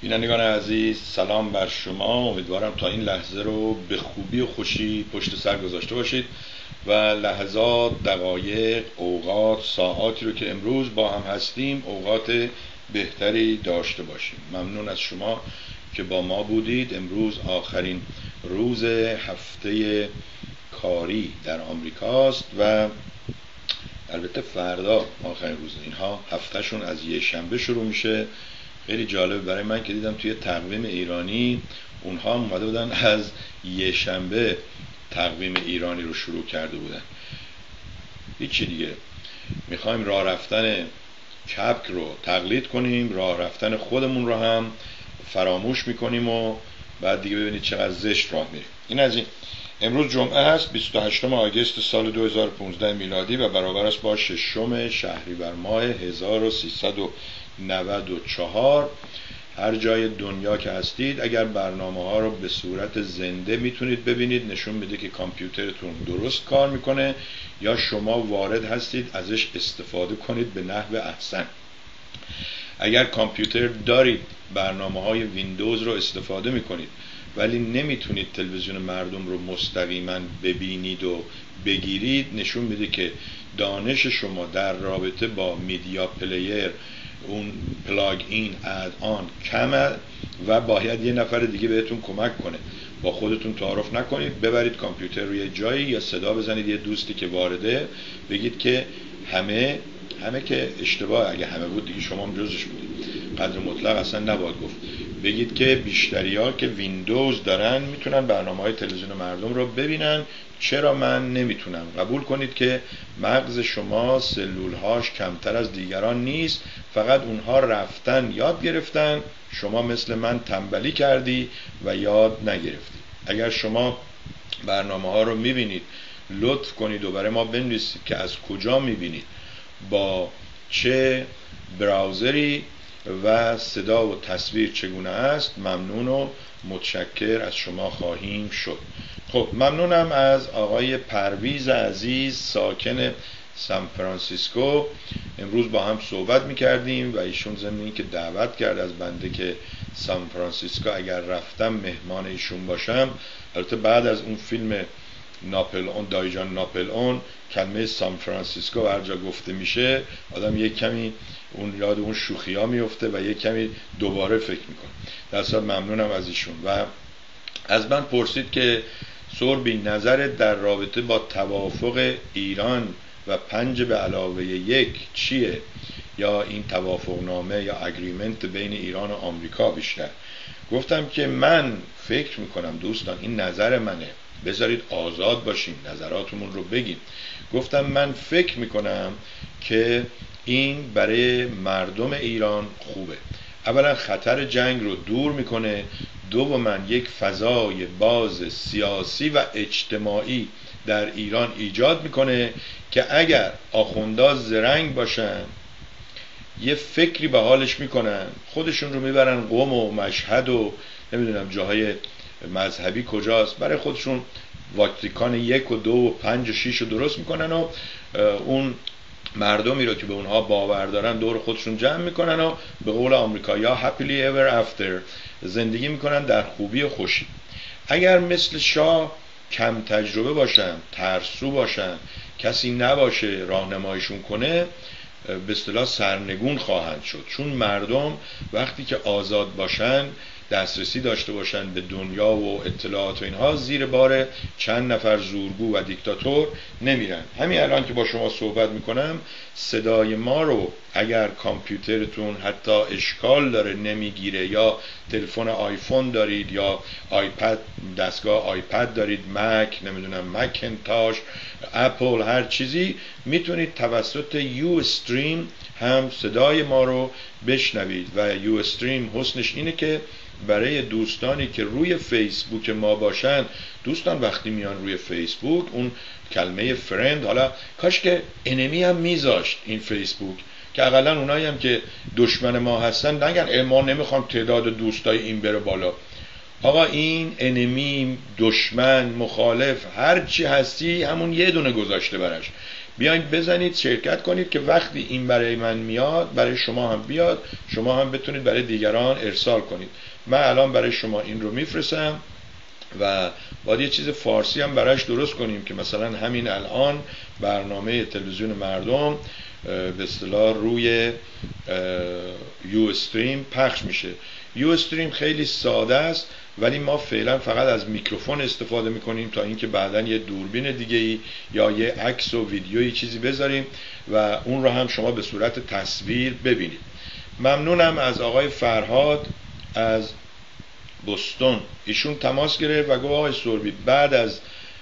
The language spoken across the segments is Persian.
بینندگان عزیز، سلام بر شما. امیدوارم تا این لحظه رو به خوبی و خوشی پشت سر گذاشته باشید و لحظات، دقایق، اوقات، ساعاتی رو که امروز با هم هستیم اوقات بهتری داشته باشیم. ممنون از شما که با ما بودید. امروز آخرین روز هفته کاری در آمریکاست و البته فردا آخرین روز. اینها هفتهشون از یه شنبه شروع میشه. خیلی جالبه برای من که دیدم توی تقویم ایرانی اونها اومده بودن از یه شنبه تقویم ایرانی رو شروع کرده بودن. هیچی دیگه، میخوایم راه رفتن کپک رو تقلید کنیم، راه رفتن خودمون رو هم فراموش میکنیم و بعد دیگه ببینید چقدر زشت راه میریم. این از این. امروز جمعه هست، 28 آگوست سال 2015 میلادی و برابر است با 6 شهریور ماه 1394. هر جای دنیا که هستید اگر برنامه ها رو به صورت زنده میتونید ببینید، نشون میده که کامپیوترتون درست کار میکنه یا شما وارد هستید ازش استفاده کنید به نحو احسن. اگر کامپیوتر دارید، برنامه های ویندوز رو استفاده میکنید ولی نمیتونید تلویزیون مردم رو مستقیما ببینید و بگیرید، نشون میده که دانش شما در رابطه با میدیا پلیر، اون پلاگ این اد آن کمه و باید یه نفر دیگه بهتون کمک کنه. با خودتون تعارف نکنید، ببرید کامپیوتر رو یه جایی یا صدا بزنید یه دوستی که وارده، بگید که همه که اشتباه، اگه همه بود دیگه شما هم جزش بودید، قدر مطلق اصلا نباید گفت. بگید که بیشتری ها که ویندوز دارن میتونن برنامه های تلویزیون مردم رو ببینن، چرا من نمیتونم؟ قبول کنید که مغز شما سلول هاش کمتر از دیگران نیست، فقط اونها رفتن یاد گرفتن، شما مثل من تنبلی کردی و یاد نگرفتی. اگر شما برنامه ها رو میبینید لطف کنید و برای ما بنویسید که از کجا میبینید، با چه براوزری و صدا و تصویر چگونه است. ممنون و متشکر از شما خواهیم شد. خب، ممنونم از آقای پرویز عزیز ساکن سان فرانسیسکو. امروز با هم صحبت میکردیم و ایشون ضمن این که دعوت کرد از بنده که سان فرانسیسکو اگر رفتم مهمان ایشون باشم. البته بعد از اون فیلم ناپل اون، دایجان ناپل اون، کلمه سان فرانسیسکو هر جا گفته میشه آدم یک کمی اون یاد اون شوخی ها میفته و یک کمی دوباره فکر میکنه. در اصل ممنونم از ایشون و از من پرسید که سوربی نظرت در رابطه با توافق ایران و 5 به علاوه 1 چیه، یا این توافق نامه یا اگریمنت بین ایران و آمریکا بیشتر. گفتم که من فکر میکنم دوستان، این نظر منه، بذارید آزاد باشیم نظراتمون رو بگیم. گفتم من فکر میکنم که این برای مردم ایران خوبه. اولا خطر جنگ رو دور میکنه، دوما یک فضای باز سیاسی و اجتماعی در ایران ایجاد میکنه که اگر آخوندا زرنگ باشن یه فکری به حالش میکنن، خودشون رو میبرن قم و مشهد و نمیدونم جاهای مذهبی کجاست، برای خودشون واتیکان 1 و 2 و 5 و 6 رو درست میکنن و اون مردمی رو که به اونها باور دارن دور خودشون جمع میکنن و به قول آمریکایی‌ها happily ever after زندگی میکنن در خوبی و خوشی. اگر مثل شاه کم تجربه باشن، ترسو باشن، کسی نباشه راهنماییشون کنه، به اصطلاح سرنگون خواهند شد. چون مردم وقتی که آزاد باشن، دسترسی داشته باشن به دنیا و اطلاعات و اینها، زیر بار چند نفر زورگو و دیکتاتور نمیرن. همین الان که با شما صحبت میکنم صدای ما رو اگر کامپیوترتون حتی اشکال داره نمیگیره، یا تلفن آیفون دارید یا آیپد، دستگاه آیپد دارید، مک، نمیدونم مکنتاش، اپل، هر چیزی، میتونید توسط یو استریم هم صدای ما رو بشنوید. و یو استریم حسنش اینه که برای دوستانی که روی فیسبوک ما باشن، دوستان وقتی میان روی فیسبوک اون کلمه فرند، حالا کاش که انمی هم میذاشت این فیسبوک، که اقلا اونایی هم که دشمن ما هستن نگن ما نمیخوام تعداد دوستای این بره بالا. آقا این انمی، دشمن، مخالف، هر چی هستی همون یه دونه گذاشته براش. بیاین بزنید شرکت کنید که وقتی این برای من میاد برای شما هم بیاد، شما هم بتونید برای دیگران ارسال کنید. من الان برای شما این رو میفرستم و باید یه چیز فارسی هم براش درست کنیم که مثلا همین الان برنامه تلویزیون مردم به اصطلاح روی یو استریم پخش میشه. یو استریم خیلی ساده است ولی ما فعلا فقط از میکروفون استفاده میکنیم تا اینکه بعداً یه دوربین دیگه ای یا یه عکس و ویدیویی چیزی بذاریم و اون رو هم شما به صورت تصویر ببینید. ممنونم از آقای فرهاد از بوستون. ایشون تماس گرفت و گفت آقای سوربی بعد از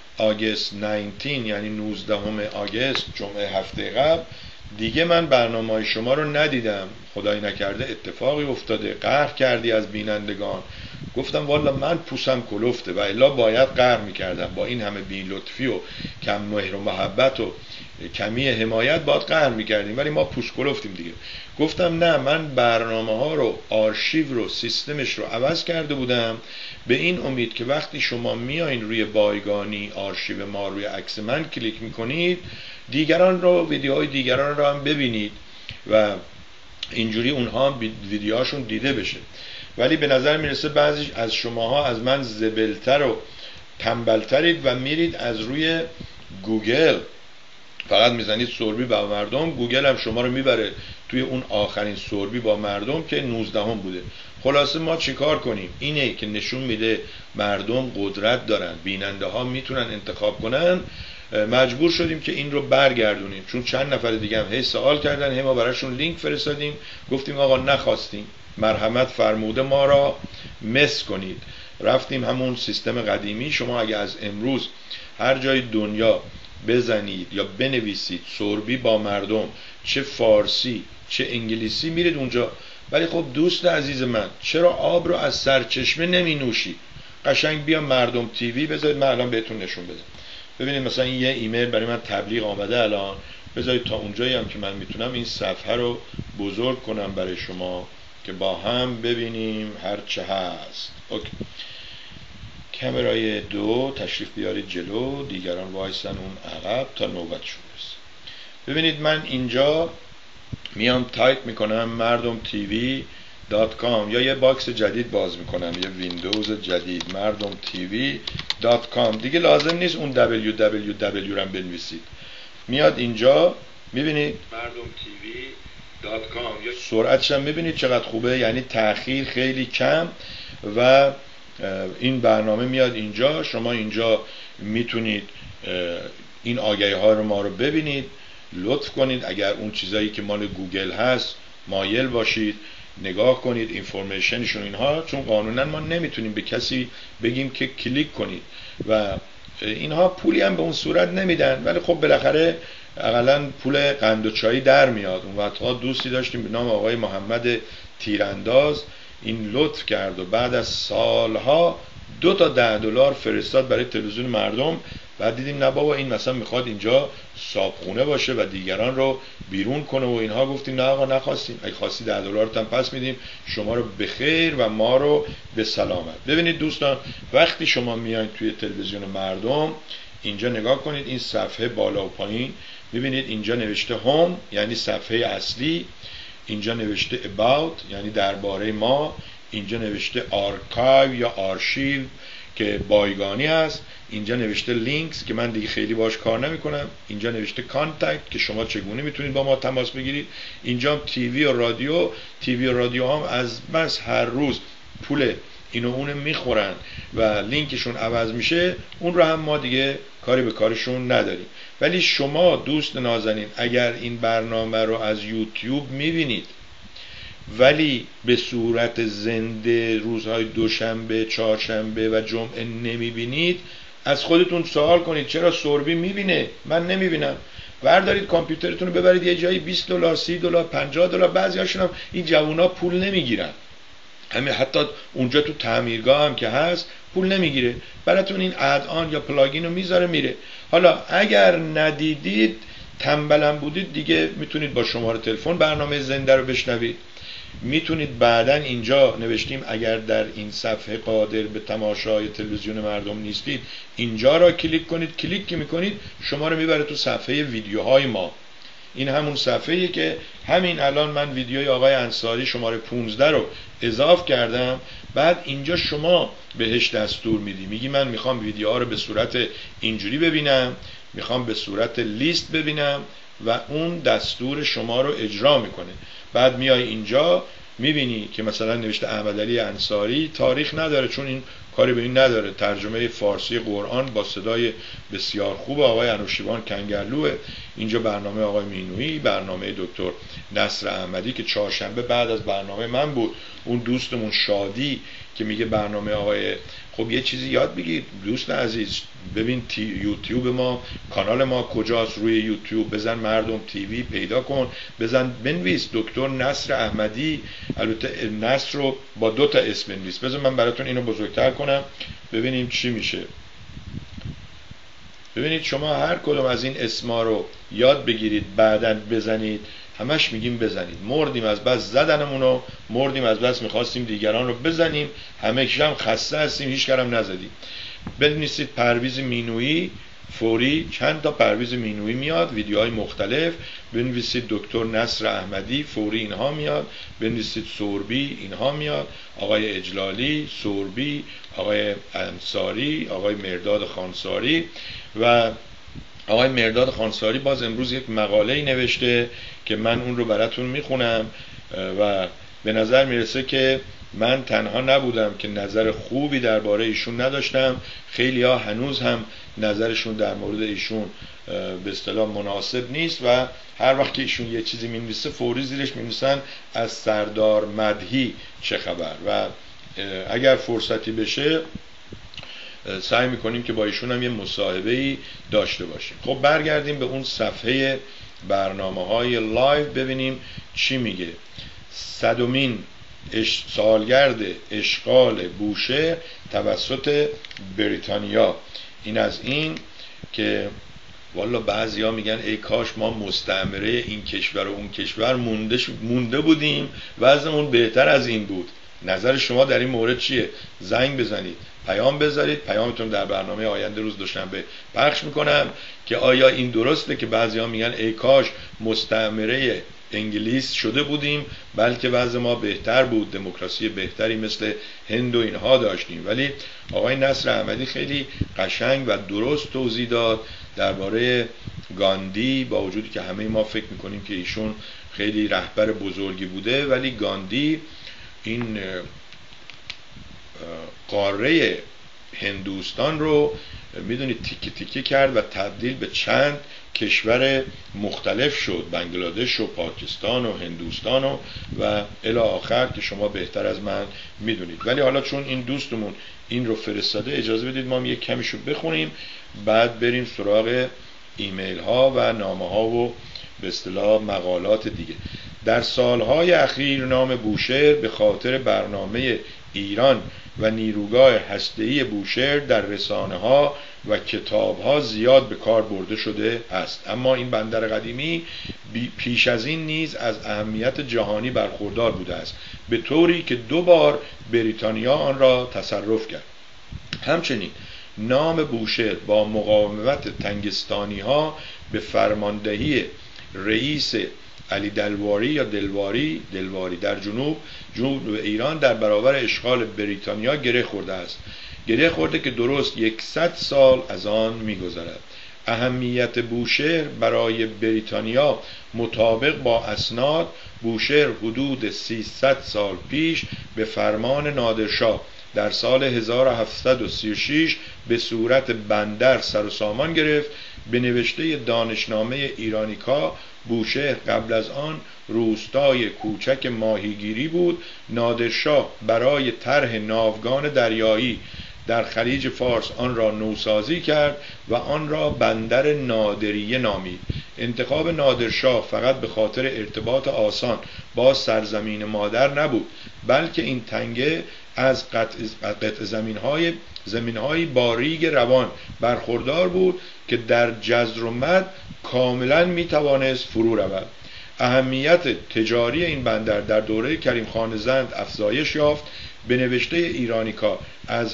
آگست 19 یعنی 19 آگست جمعه هفته قبل دیگه من برنامه شما رو ندیدم، خدای نکرده اتفاقی افتاده، قهر کردی از بینندگان. گفتم والا من پوسم کلفته و الا باید قهر میکردم، با این همه بی لطفی و کم مهر و محبت و کمی حمایت باید قهر میکردیم ولی ما پوس کلفتیم دیگه. گفتم نه، من برنامه ها رو، آرشیو رو، سیستمش رو عوض کرده بودم به این امید که وقتی شما میایین روی بایگانی آرشیو ما روی عکس من کلیک میکنید دیگران رو، ویدیوهای دیگران رو هم ببینید و اینجوری اونها هم ویدیوهاشون دیده بشه. ولی به نظر میرسه بعضی از شماها از من زبلتر و تنبلترید و میرید از روی گوگل فقط میزنید سوربی با مردم، گوگل هم شما رو میبره توی اون آخرین سوربی با مردم که 19 بوده. خلاصه ما چیکار کنیم؟ اینه که نشون میده مردم قدرت دارن، بیننده ها میتونن انتخاب کنن. مجبور شدیم که این رو برگردونیم چون چند نفر دیگه هم هی سوال کردن، هی ما براشون لینک فرستادیم، گفتیم آقا نخواستیم، مرحمت فرموده ما را مس کنید. رفتیم همون سیستم قدیمی. شما اگه از امروز هر جای دنیا بزنید یا بنویسید سوربی با مردم، چه فارسی چه انگلیسی، میرید اونجا. ولی خب دوست عزیز من، چرا آب رو از سرچشمه نمی نوشی؟ قشنگ بیا مردم تیوی بذارید، من الان بهتون نشون بدم. ببینید مثلا این یه ایمیل برای من تبلیغ آمده الان، بذارید تا اونجایی هم که من میتونم این صفحه رو بزرگ کنم برای شما که با هم ببینیم هر چه هست. اوکی. کامرای 2 تشریف بیارید جلو، دیگران وایسن اون عقب تا نوبتشون برسه. ببینید من اینجا میام تایپ میکنم مردم تیوی .com یا یه باکس جدید باز میکنم، یه ویندوز جدید، مردم تیوی .com. دیگه لازم نیست اون www رو بنویسید، میاد اینجا میبینید مردم تیوی .com. سرعتش هم میبینید چقدر خوبه، یعنی تأخیر خیلی کم و این برنامه میاد اینجا. شما اینجا میتونید این آگهی ها رو ما رو ببینید، لطف کنید اگر اون چیزایی که مال گوگل هست مایل باشید نگاه کنید اینفورمیشنشون اینها، چون قانونا ما نمیتونیم به کسی بگیم که کلیک کنید و اینها پولی هم به اون صورت نمیدن، ولی خب بالاخره اقلا پول قند و چایی در میاد. اون وقتها دوستی داشتیم به نام آقای محمد تیرانداز، این لطف کرد و بعد از سالها 2 تا $10 فرستاد برای تلویزیون مردم. بعد دیدیم نه بابا این مثلا میخواد اینجا صابخونه باشه و دیگران رو بیرون کنه و اینها. گفتیم نه آقا نخواستیم، اگه خواستی $10 هم پس میدیم، شما رو به خیر و ما رو به سلامت. ببینید دوستان، وقتی شما میایید توی تلویزیون مردم اینجا نگاه کنید، این صفحه بالا و پایین میبینید اینجا نوشته هوم یعنی صفحه اصلی، اینجا نوشته about یعنی درباره ما، اینجا نوشته آرکایو یا آرشیو که بایگانی است، اینجا نوشته لینکس که من دیگه خیلی باش کار نمی کنم، اینجا نوشته کانتکت که شما چگونه میتونید با ما تماس بگیرید، اینجا تیوی و رادیو. تیوی و رادیو هم از بس هر روز پول اینو اون میخورن و لینکشون عوض میشه، اون رو هم ما دیگه کاری به کارشون نداریم. ولی شما دوست نازنین اگر این برنامه رو از یوتیوب میبینید ولی به صورت زنده روزهای دوشنبه، چهارشنبه و جمعه نمیبینید، از خودتون سوال کنید چرا سوربی میبینه من نمیبینم. بردارید کامپیوترتون رو ببرید یه جایی $20 $30 $50. بعضی هاشون هم این جوونا پول نمیگیرن، همین حتی اونجا تو تعمیرگاه هم که هست پول نمیگیره، براتون این ادآن یا پلاگین رو میذاره میره. حالا اگر ندیدید تنبلم بودید دیگه میتونید با شماره تلفن برنامه زنده رو بشنوید میتونید بعدا اینجا نوشتیم اگر در این صفحه قادر به تماشای تلویزیون مردم نیستید اینجا را کلیک کنید. کلیک که میکنید شما رو میبره تو صفحه ویدیوهای ما. این همون صفحه‌ایه که همین الان من ویدیوی آقای انصاری شماره 15 رو اضافه کردم. بعد اینجا شما بهش دستور میدی، میگی من میخوام ویدیوها رو به صورت اینجوری ببینم، میخوام به صورت لیست ببینم و اون دستور شما رو اجرا میکنه. بعد میای اینجا میبینی که مثلا نوشته احمدعلی انصاری، تاریخ نداره چون این کاری به این نداره، ترجمه فارسی قرآن با صدای بسیار خوب آقای انوشیروان کنگرلوه. اینجا برنامه آقای مینویی، برنامه دکتر نصر احمدی که چهارشنبه بعد از برنامه من بود، اون دوستمون شادی که میگه برنامه آقای، خب یه چیزی یاد بگیر دوست عزیز، ببین یوتیوب ما، کانال ما کجاست، روی یوتیوب بزن مردم تیوی پیدا کن، بزن بنویس دکتر نصر احمدی، البته نصر رو با 2 تا اسم بنویس. بذار من براتون اینو بزرگتر کنم ببینیم چی میشه. ببینید شما هر کدوم از این اسما رو یاد بگیرید بعداً بزنید، همش میگیم بزنید، مردیم از بس زدنمونو، مردیم از بس میخواستیم دیگران رو بزنیم، همه هم خسته هستیم هیچ کارم نزدیم. بنویسید پرویز مینویی فوری، چند تا پرویز مینویی میاد، ویدیوهای مختلف. بنویسید دکتر نصر احمدی فوری، اینها میاد. بنویسید سوربی، اینها میاد، آقای اجلالی، سوربی، آقای انصاری، آقای مرداد خانساری. و آقای مرداد خانساری باز امروز یک مقاله‌ای نوشته که من اون رو براتون میخونم و به نظر میرسه که من تنها نبودم که نظر خوبی درباره ایشون نداشتم، خیلی ها هنوز هم نظرشون در مورد ایشون به اصطلاح مناسب نیست و هر وقت که ایشون یه چیزی مینویسه فوری زیرش مینویسن از سردار مدحی چه خبر. و اگر فرصتی بشه سعی میکنیم که با ایشون هم یه مصاحبه‌ای داشته باشیم. خب برگردیم به اون صفحه برنامه‌های لایو ببینیم چی میگه. 100مین سالگرد اشغال بوشهر توسط بریتانیا. این از این که والا بعضیا میگن ای کاش ما مستعمره این کشور و اون کشور مونده بودیم، وضعمون بهتر از این بود. نظر شما در این مورد چیه؟ زنگ بزنید، پیام بذارید، پیامتون در برنامه آینده روز دوشنبه پخش میکنم که آیا این درسته که بعضیا میگن ای کاش مستعمره انگلیس شده بودیم بلکه وضع ما بهتر بود، دموکراسی بهتری مثل هند و اینها داشتیم. ولی آقای نصر احمدی خیلی قشنگ و درست توضیح داد درباره گاندی، با وجودی که همه ما فکر میکنیم که ایشون خیلی رهبر بزرگی بوده، ولی گاندی این قاره هندوستان رو میدونید تیکه تیکه کرد و تبدیل به چند کشور مختلف شد، بنگلادش و پاکستان و هندوستان و الی آخر که شما بهتر از من میدونید. ولی حالا چون این دوستمون این رو فرستاده اجازه بدید ما یک کمیشو بخونیم بعد بریم سراغ ایمیل ها و نامه ها و به اصطلاح مقالات دیگه. در سالهای اخیر نام بوشهر به خاطر برنامه ایران و نیروگاه هسته‌ای بوشهر در رسانه‌ها و کتاب‌ها زیاد به کار برده شده است، اما این بندر قدیمی پیش از این نیز از اهمیت جهانی برخوردار بوده است، به طوری که 2 بار بریتانیا آن را تصرف کرد. همچنین نام بوشهر با مقاومت تنگستانی‌ها به فرماندهی رئیس علی دلواری یا دلواری در جنوب ایران در برابر اشغال بریتانیا گره خورده است. گره خورده که درست 100 سال از آن می‌گذرد. اهمیت بوشهر برای بریتانیا مطابق با اسناد، بوشهر حدود 300 سال پیش به فرمان نادرشاه در سال 1736 به صورت بندر سر و سامان گرفت. به نوشته دانشنامه ایرانیکا بوشهر قبل از آن روستای کوچک ماهیگیری بود. نادرشاه برای طرح ناوگان دریایی در خلیج فارس آن را نوسازی کرد و آن را بندر نادریه نامید. انتخاب نادرشاه فقط به خاطر ارتباط آسان با سرزمین مادر نبود، بلکه این تنگه از قطع زمین‌های باریک روان برخوردار بود که در جزر و مد کاملا میتوانست فرو رود. اهمیت تجاری این بندر در دوره کریم خان زند افزایش یافت. به نوشته ایرانیکا از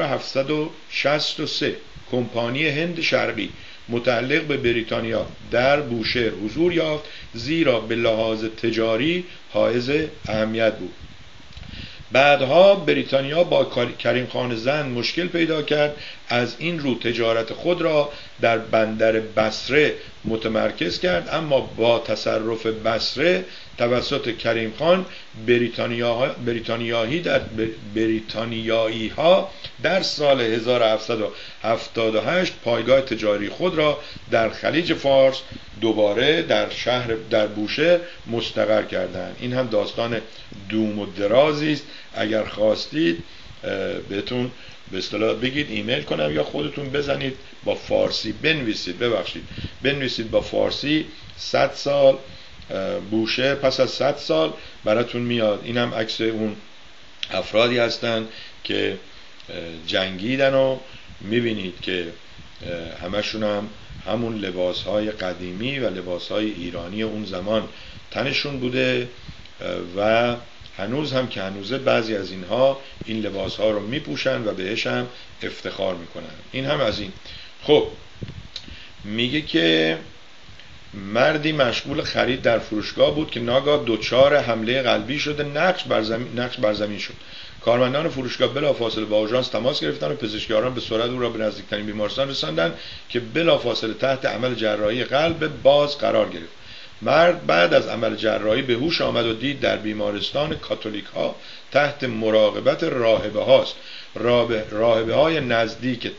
1763 کمپانی هند شرقی متعلق به بریتانیا در بوشهر حضور یافت، زیرا به لحاظ تجاری حائز اهمیت بود. بعدها بریتانیا با کریم خان زند مشکل پیدا کرد، از این رو تجارت خود را در بندر بصره متمرکز کرد، اما با تصرف بصره توسط کریم خان بریتانیایی ها در سال 1778 پایگاه تجاری خود را در خلیج فارس دوباره در بوشهر مستقر کردند. این هم داستان دوم و درازی است. اگر خواستید بهتون به اصطلاح بگید ایمیل کنم یا خودتون بزنید با فارسی بنویسید با فارسی 100 سال بوشهر پس از 100 سال براتون میاد. این هم عکس اون افرادی هستن که جنگیدن و میبینید که همشون هم همون لباسهای قدیمی و لباسهای ایرانی اون زمان تنشون بوده و هنوز هم که هنوزه بعضی از اینها این لباسها رو میپوشن و بهش هم افتخار میکنن. این هم از این. خب میگه که مردی مشغول خرید در فروشگاه بود که ناگاه دچار حمله قلبی شده، نقش بر زمین شد. کارمندان فروشگاه بلافاصله با آژانس تماس گرفتند و پزشکیاران به سرعت او را به نزدیکترین بیمارستان رساندند که بلافاصله تحت عمل جراحی قلب باز قرار گرفت. مرد بعد از عمل جراحی به هوش آمد و دید در بیمارستان کاتولیک ها تحت مراقبت راهبه هاست. راهبه های نزدیک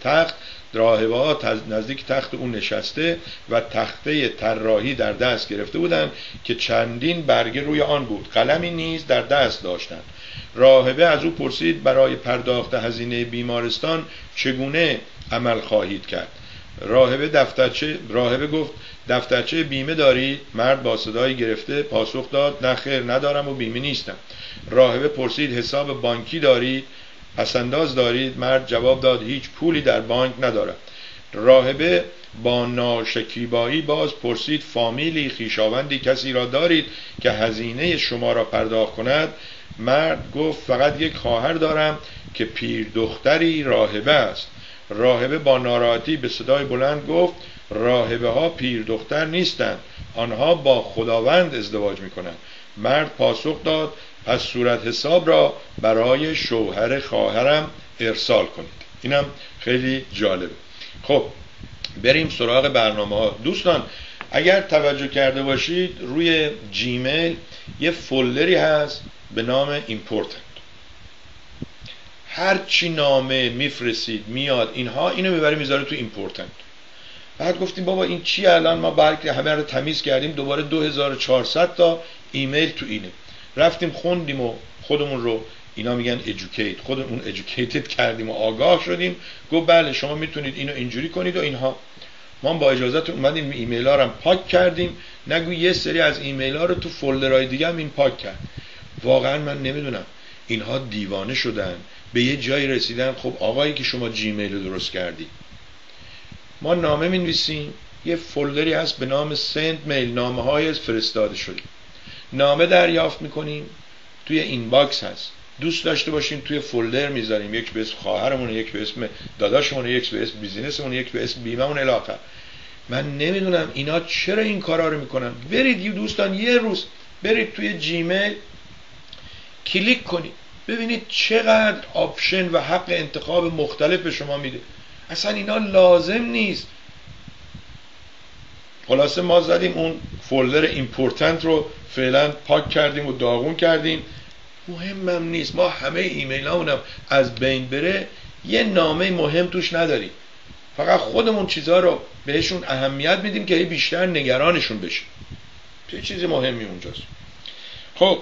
تخت اون نشسته و تخته طراحی در دست گرفته بودند که چندین برگه روی آن بود، قلمی نیز در دست داشتند. راهبه از او پرسید برای پرداخت هزینه بیمارستان چگونه عمل خواهید کرد. راهبه گفت دفترچه بیمه داری؟ مرد با صدای گرفته پاسخ داد نه خیر ندارم و بیمه نیستم. راهبه پرسید حساب بانکی دارید؟ پسنداز دارید؟ مرد جواب داد هیچ پولی در بانک ندارم. راهبه با ناشکیبایی باز پرسید فامیلی، خویشاوندی، کسی را دارید که هزینه شما را پرداخت کند؟ مرد گفت فقط یک خواهر دارم که پیر دختری راهبه است. راهبه با ناراحتی به صدای بلند گفت راهبه ها پیر دختر نیستند، آنها با خداوند ازدواج میکنند. مرد پاسخ داد پس صورت حساب را برای شوهر خواهرم ارسال کنید. اینم خیلی جالبه. خب بریم سراغ برنامه ها. دوستان اگر توجه کرده باشید روی جیمیل یه فولدری هست به نام important. هر چی نامه میفرستید میاد اینو میبره میذاره تو important. بعد گفتیم بابا این چی الان ما برگ همه رو تمیز کردیم دوباره 2400 تا ایمیل تو اینه. رفتیم خوندیم و خودمون رو اینا میگن educate خودمون educated کردیم و آگاه شدیم. گفت بله شما میتونید اینو اینجوری کنید و اینها. ما با اجازهتون اومدیم ایمیل ها رو پاک کردیم. نگو یه سری از ایمیل ها رو تو فولدرهای دیگه هم این پاک کرد. واقعا من نمیدونم اینها دیوانه شدن به یه جایی رسیدن. خب آقایی که شما جیمیل رو درست کردی، ما نامه می‌نویسیم یه فولدری هست به نام send mail، نامه های فرستاده شده. نامه دریافت میکنیم توی اینباکس هست، دوست داشته باشیم توی فولدر میذاریم، یک به اسم خواهرمون، یک به اسم داداشمون، یک به اسم بیزینسمون، یک به اسم بیمه‌مون الی آخر. من نمیدونم اینا چرا این کارا رو میکنن. برید دوستان یه روز برید توی جیمیل کلیک کنید ببینید چقدر آپشن و حق انتخاب مختلف به شما میده. اصلا اینا لازم نیست. خلاصه ما زدیم اون فولدر ایمپورتنت رو فعلا پاک کردیم و داغون کردیم. مهمم نیست. ما همه ایمیل هامونم از بین بره یه نامه مهم توش نداریم. فقط خودمون چیزها رو بهشون اهمیت میدیم که بیشتر نگرانشون بشیم. چه چیز مهمی اونجاست. خب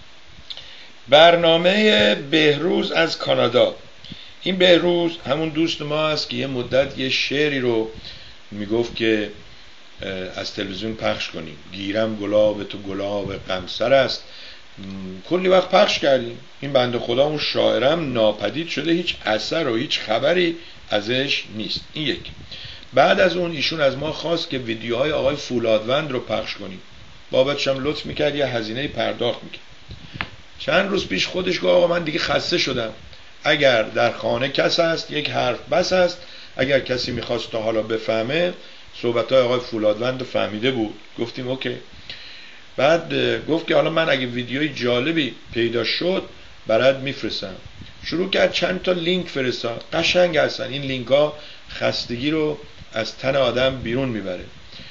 برنامه بهروز از کانادا. این بهروز همون دوست ما است که یه مدت یه شعری رو میگفت که از تلویزیون پخش کنیم. گیرم گلاب تو گلاب غمسر است. کلی وقت پخش کردیم. این بنده خدا اون شاعرم ناپدید شده، هیچ اثر و هیچ خبری ازش نیست. این یک. بعد از اون ایشون از ما خواست که ویدیوهای آقای فولادوند رو پخش کنیم. بابتش هم لطف میکرد یه هزینه پرداخت میکرد. چند روز پیش خودش گفت آقا من دیگه خسته شدم، اگر در خانه کس هست یک حرف بس است، اگر کسی میخواست تا حالا بفهمه صحبت‌های آقای فولادوند فهمیده بود. گفتیم اوکی. بعد گفت که حالا من اگه ویدیوی جالبی پیدا شد برات میفرستم. شروع کرد چند تا لینک فرستاد، قشنگ هستن این لینک ها، خستگی رو از تن آدم بیرون میبره.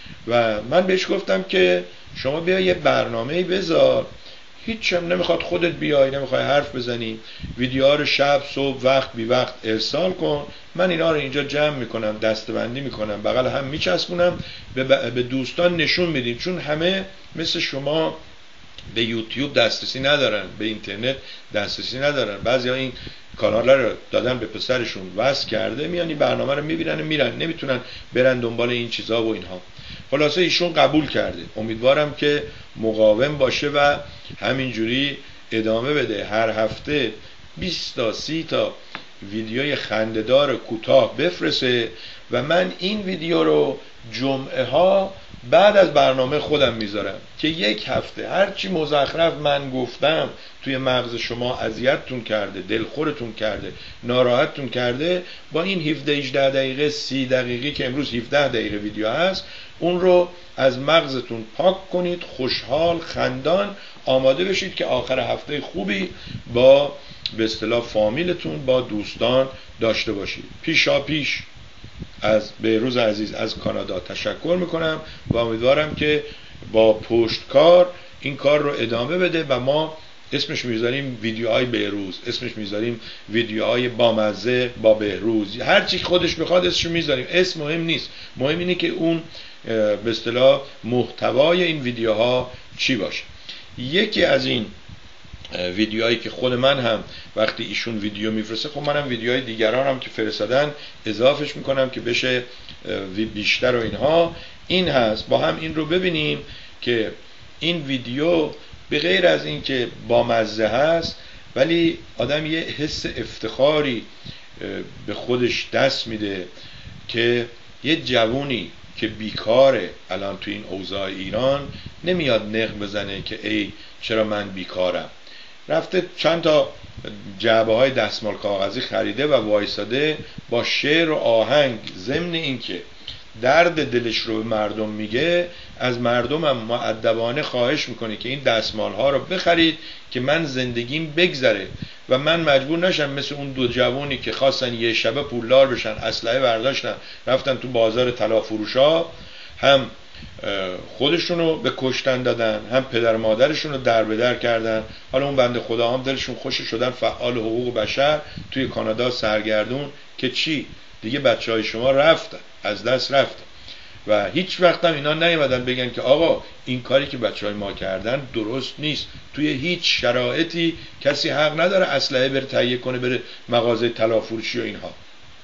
و من بهش گفتم که شما بیا یه برنامه‌ای بذار، هیچ هم نمیخواد خودت بیای، نمیخوای حرف بزنی، ویدیوها رو شب صبح وقت بی وقت ارسال کن، من اینا رو اینجا جمع میکنم، دسته‌بندی میکنم، بغل هم میچسبونم، به دوستان نشون میدیم. چون همه مثل شما به یوتیوب دسترسی ندارن، به اینترنت دسترسی ندارن. بعضیا این کانال رو دادن به پسرشون وصل کرده، میان این برنامه رو میبینن و میرن، نمیتونن برن دنبال این چیزا و اینها. خلاصه ایشون قبول کرده. امیدوارم که مقاوم باشه و همینجوری ادامه بده، هر هفته 20 تا 30 تا ویدیوی خنده‌دار کوتاه بفرسته و من این ویدیو رو جمعه ها بعد از برنامه خودم میذارم که یک هفته هرچی مزخرف من گفتم توی مغز شما اذیتتون کرده، دلخورتون کرده، ناراحتتون کرده، با این 17-18 دقیقه 30 دقیقه که امروز 17 دقیقه ویدیو هست، اون رو از مغزتون پاک کنید، خوشحال خندان آماده بشید که آخر هفته خوبی با به اصطلاح فامیلتون، با دوستان داشته باشید. پیشا پیش از بهروز عزیز از کانادا تشکر میکنم و امیدوارم که با پشتکار این کار رو ادامه بده و ما اسمش میذاریم ویدیوهای بهروز، اسمش میذاریم ویدیوهای بامزه با بهروز، هر چی خودش بخواد اسمش میذاریم، اسم مهم نیست، مهم اینه که اون به اصطلاح محتوای این ویدیوها چی باشه. یکی از این ویدیوهایی که خود من هم وقتی ایشون ویدیو میفرسته، خب منم ویدیوهای دیگران هم که فرستادن اضافهش میکنم که بشه بیشتر و اینها، این هست. با هم این رو ببینیم که این ویدیو به غیر از این که بامزه هست ولی آدم یه حس افتخاری به خودش دست میده که یه جوونی که بیکاره الان تو این اوضاع ایران نمیاد نق بزنه که ای چرا من بیکارم، رفته چند تا جعبه های دستمال کاغذی خریده و وایساده با شعر و آهنگ، ضمن اینکه درد دلش رو به مردم میگه، از مردم هم مؤدبانه خواهش میکنه که این دستمال ها رو بخرید که من زندگیم بگذره و من مجبور نشم مثل اون دو جوانی که خواستن یه شبه پولدار بشن، اسلحه برداشتن رفتن تو بازار طلا فروشا، هم خودشونو به کشتن دادن، هم پدر مادرشونو در به در کردن. حالا اون بنده خدا هم دلشون خوش شدن فعال حقوق بشر توی کانادا سرگردون که چی دیگه بچهای شما رفتن، از دست رفتن و هیچ وقت هم اینا نیومدن بگن که آقا این کاری که بچهای ما کردن درست نیست. توی هیچ شرایطی کسی حق نداره اسلحه بره تهیه کنه بره مغازه طلا فروشی و اینها.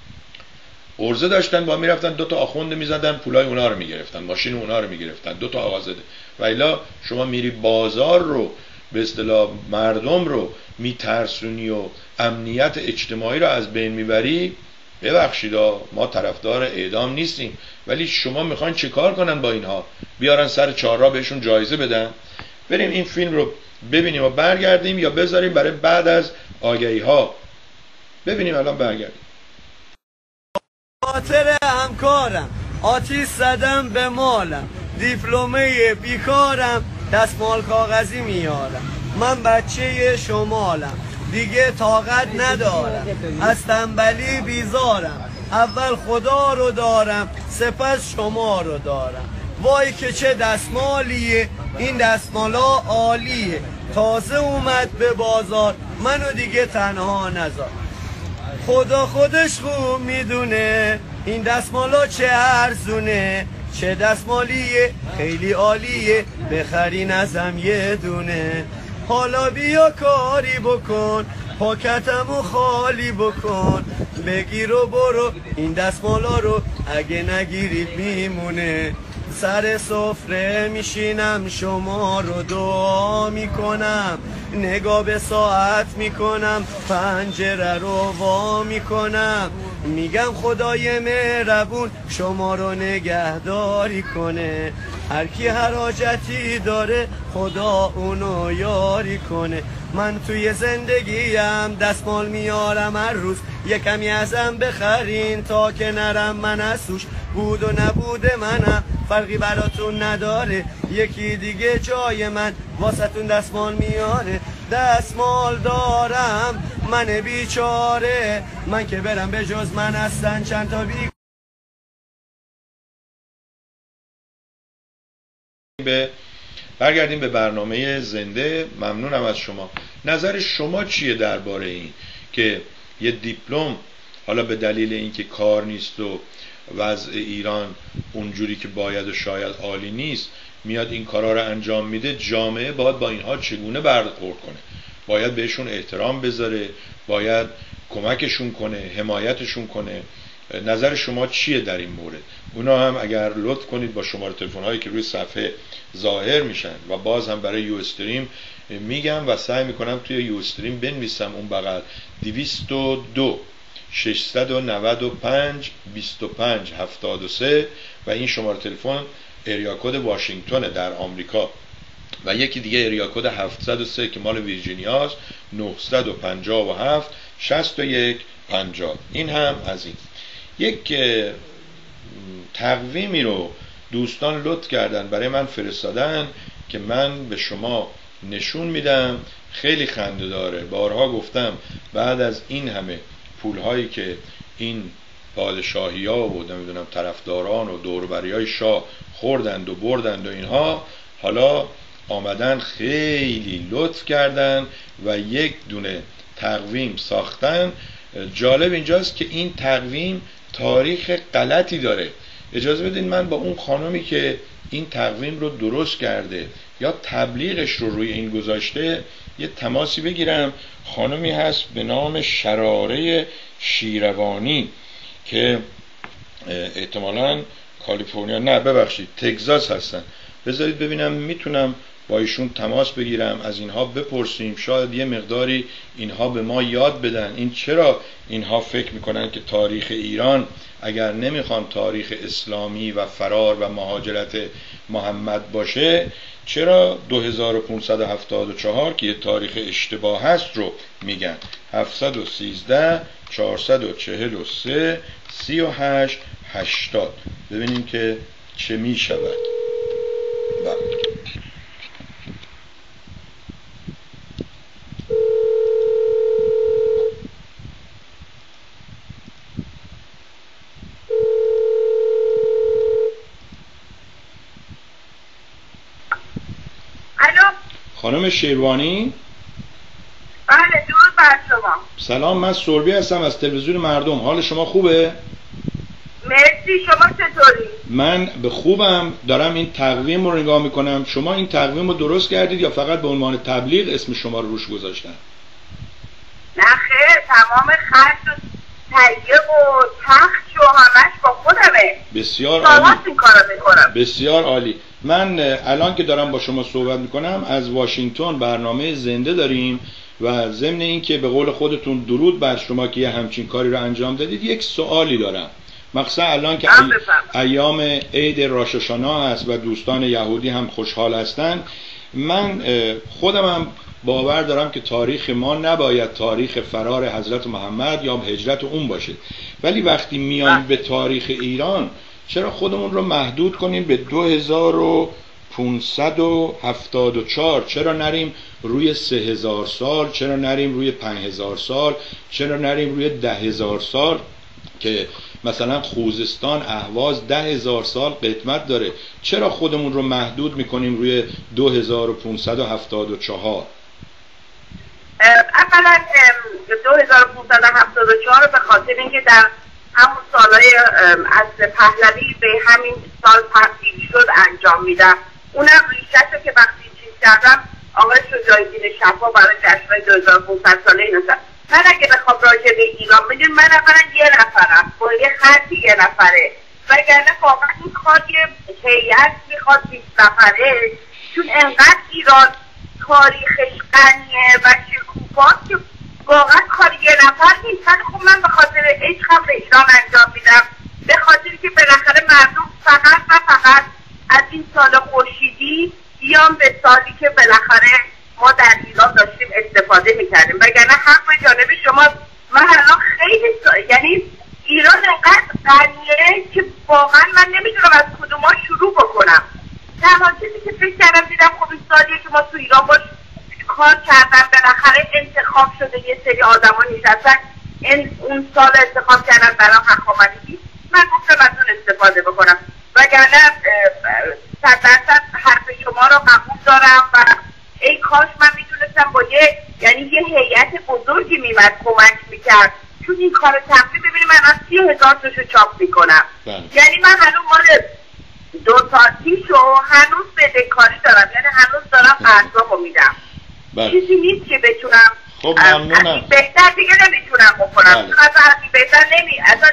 عرضه داشتن با میرفتن دو تا آخوند میزدن پولای اونا رو میگرفتن، ماشین اونا رو میگرفتن، دو تا آقا زده. و الا شما میری بازار رو به اصطلاح مردم رو میترسونی و امنیت اجتماعی رو از بین میبری. ببخشید ما طرفدار اعدام نیستیم ولی شما میخواین چه کار کنن با اینها؟ بیارن سر چهارراه بهشون جایزه بدن؟ بریم این فیلم رو ببینیم و برگردیم یا بذاریم برای بعد از آگهی ها؟ ببینیم الان برگردیم. خاطر همکارم آتیش زدم به مالم، دیپلمه بیکارم دستمال کاغذی میارم، من بچه شمالم دیگه طاقت ندارم، از تنبلی بیزارم، اول خدا رو دارم سپس شما رو دارم. وای که چه دستمالیه این دستمالا عالیه، تازه اومد به بازار منو دیگه تنها نذار. خدا خودش خوب میدونه این دستمالا چه ارزونه، چه دستمالیه خیلی عالیه بخرین ازم یه دونه. حالا بیا کاری بکن پاکتمو خالی بکن، بگیر و برو این دستمالا رو اگه نگیرید میمونه. سر سفره میشینم شما رو دعا میکنم، نگاه به ساعت میکنم پنجره رو وا میکنم، میگم خدای مهربون شما رو نگهداری کنه. هر کی هر حاجتی داره خدا اونو یاری کنه. من توی زندگیم دستمال میارم هر روز، یه کمی ازم بخرین تا که نرم من از توش. بود و نبود منم فرقی براتون نداره، یکی دیگه جای من واسهتون دستمال میاره. دستمال دارم من بیچاره، من که برم به جز من هستن چند تا برگردیم به برنامه زنده. ممنونم از شما. نظر شما چیه درباره این که یه دیپلم حالا به دلیل اینکه کار نیست و وضع ایران اونجوری که باید و شاید عالی نیست میاد این کارا رو انجام میده، جامعه باید با اینها چگونه برخورد کنه؟ باید بهشون احترام بذاره، باید کمکشون کنه، حمایتشون کنه؟ نظر شما چیه در این مورد؟ اونا هم اگر لطف کنید با شماره تلفن هایی که روی صفحه ظاهر میشن و باز هم برای یو استریم میگم و سعی میکنم توی یو استریم بنویسم اون بغل 202 695 25 73 و این شماره تلفن ایریا کد واشنگتن در آمریکا و یکی دیگه ایریا کد 703 که مال ویرجینیا است، 957 61 50. این هم از این. یک تقویمی رو دوستان لطف کردن برای من فرستادن که من به شما نشون میدم. خیلی خنده داره. بارها گفتم بعد از این همه پولهایی که این پادشاهی ها و نمیدونم طرفداران و دوربری های شاه خوردند و بردند و اینها، حالا آمدن خیلی لطف کردن و یک دونه تقویم ساختن. جالب اینجاست که این تقویم تاریخ غلطی داره. اجازه بدین من با اون خانمی که این تقویم رو درست کرده یا تبلیغش رو روی این گذاشته یه تماسی بگیرم. خانمی هست به نام شراره شیروانی که احتمالاً کالیفرنیا، نه ببخشید تگزاس هستن. بذارید ببینم میتونم با ایشون تماس بگیرم، از اینها بپرسیم، شاید یه مقداری اینها به ما یاد بدن این چرا اینها فکر میکنن که تاریخ ایران اگر نمیخوان تاریخ اسلامی و فرار و مهاجرت محمد باشه، چرا 2574 که یه تاریخ اشتباه هست رو میگن. 713 443 38 80. ببینیم که چه میشود. خانم شیروانی؟ بله درود بر شما. سلام، من سربی هستم از تلویزیون مردم. حال شما خوبه؟ مرسی، شما چطوری؟ من به خوبم. دارم این تقویم رو نگاه میکنم. شما این تقویم رو درست کردید یا فقط به عنوان تبلیغ اسم شما رو روش گذاشتن؟ نه خیر، تمام خرج و تهیه و تخت و همش با خودمه. بسیار عالی. این کارو میکنم. بسیار عالی. من الان که دارم با شما صحبت میکنم از واشنگتن برنامه زنده داریم و ضمن این که به قول خودتون درود بر شما که یه همچین کاری رو انجام دادید، یک سوالی دارم. مخصوصا الان که ایام عید راش الشانا هست و دوستان یهودی هم خوشحال هستن، من خودم هم باور دارم که تاریخ ما نباید تاریخ فرار حضرت محمد یا هجرت اون باشه، ولی وقتی میایم به تاریخ ایران چرا خودمون رو محدود کنیم به 2574؟ چرا نریم روی 3000 سال؟ چرا نریم روی 5000 سال؟ چرا نریم روی 10000 سال که مثلا خوزستان اهواز 10000 سال قدمت داره؟ چرا خودمون رو محدود میکنیم روی 2574؟ اولا 2574 رو به خاطر اینکه در همون سالهای عصر پهلوی به همین سال تبدیل شد انجام میدم. اونم ریشه‌شو که وقتی چیز کردم آقای شجاع‌الدین شفا برای جشن‌های 2500 ساله اینو زد. من اگه بخوام راجع به ایران بگم، من اولا یه نفرم با یه خطی یه نفره، وگرنه واقعا این کار یه هیئت میخواد 20 نفره، چون انقدر ایران تاریخش غنیه و شکوفاست که واقعا کار یه نفر نیست. خب من به خاطر عشقم به ایران انجام میدم، به خاطر که بالاخره مردم فقط و فقط از این سال خورشیدی بیام به سالی که بالاخره ما در ایران داشتیم استفاده میکردیم، وگرنه حق به جانب شما. من الان خیلی یعنی ایران انقدر غنیه که واقعا من نمیدونم از کدوما شروع بکنم. تنها چیزی که فکر کردم دیدم خب این سالیه که ما تو ایران باش کار کردن، بالاخره انتخاب شده، یه سری آدما نشستن اون سال انتخاب کردن برای حقامتی، من گفتم از اون استفاده بکنم. وگرنه 100% حرف شما رو قبول دارم و ای کاش من میتونستم با یعنی یه هیئت بزرگی میمد کمک میکرد، چون این کار تفریح ببینیم من از 30,000 تاشو چاپ میکنم. یعنی من هنوز مال 2 سال پیشو هنوز بدهکاری دارم، یعنی هنوز دارم قرضامو میدم. چیزی نیست که بتونم خب ممنونم. بهتر دیگه نمیتونم بکنم. اصلا بهتر اصلا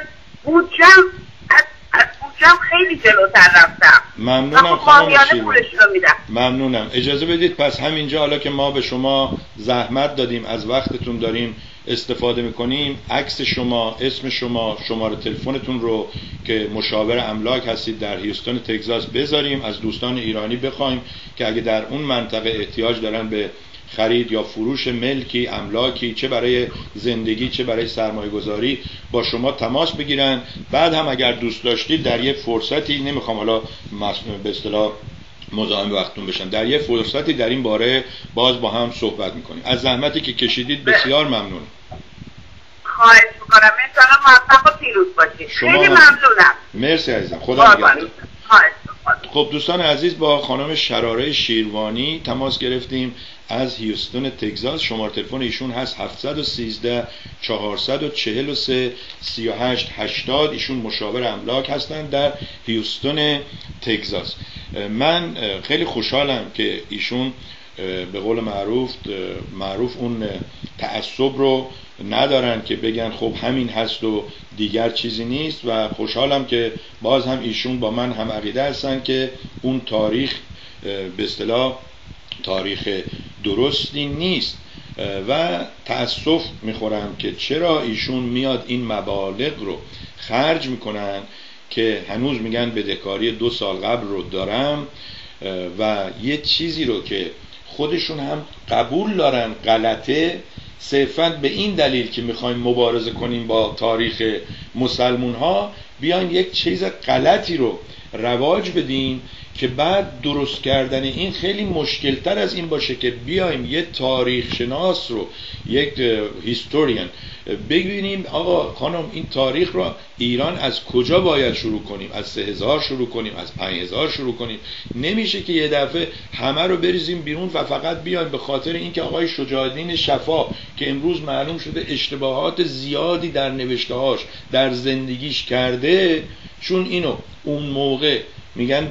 بودجم خیلی جلوتر رفتم. ممنونم خانم شیروانی. ممنونم. اجازه بدید پس همینجا حالا که ما به شما زحمت دادیم، از وقتتون داریم استفاده میکنیم، عکس شما، اسم شما، شماره تلفنتون رو که مشاور املاک هستید در هیوستون تگزاس بذاریم، از دوستان ایرانی بخوایم که اگه در اون منطقه احتیاج دارن به خرید یا فروش ملکی، املاکی، چه برای زندگی چه برای سرمایه گذاری، با شما تماس بگیرن. بعد هم اگر دوست داشتید در یه فرصتی، نمیخوام حالا به اصطلاح مزاحم وقتتون بشم، در یه فرصتی در این باره باز با هم صحبت میکنیم. از زحمتی که کشیدید بسیار ممنون. خواهش میکنم. انشاءالله موفق و پیروز باشید. خیلی ممنونم. مرسی عزیزم. خدا نگهدار. خب دوستان عزیز، با خانم شراره شیروانی تماس گرفتیم از هیوستون تگزاس. شماره تلفن ایشون هست 713 443 38 80. ایشون مشاور املاک هستند در هیوستون تگزاس. من خیلی خوشحالم که ایشون به قول معروف اون تعصب رو ندارن که بگن خب همین هست و دیگر چیزی نیست، و خوشحالم که باز هم ایشون با من هم عقیده هستن که اون تاریخ به اصطلاح تاریخ درستی نیست، و تأسف میخورم که چرا ایشون میاد این مبالغ رو خرج میکنن که هنوز میگن بدهکاری 2 سال قبل رو دارم، و یه چیزی رو که خودشون هم قبول دارن غلطه، صرفاً به این دلیل که میخوایم مبارزه کنیم با تاریخ مسلمون ها، بیاین یک چیز غلطی رو رواج بدین که بعد درست کردن این خیلی مشکلتر از این باشه که بیایم یه تاریخ شناس رو، یک هیستوریان، ببینیم آقا خانم این تاریخ رو ایران از کجا باید شروع کنیم، از 3000 شروع کنیم، از 5000 شروع کنیم. نمیشه که یه دفعه همه رو بریزیم بیرون و فقط بیایم به خاطر اینکه آقای شجاع الدین شفا که امروز معلوم شده اشتباهات زیادی در نوشته‌هاش در زندگیش کرده، چون اینو اون موقع میگن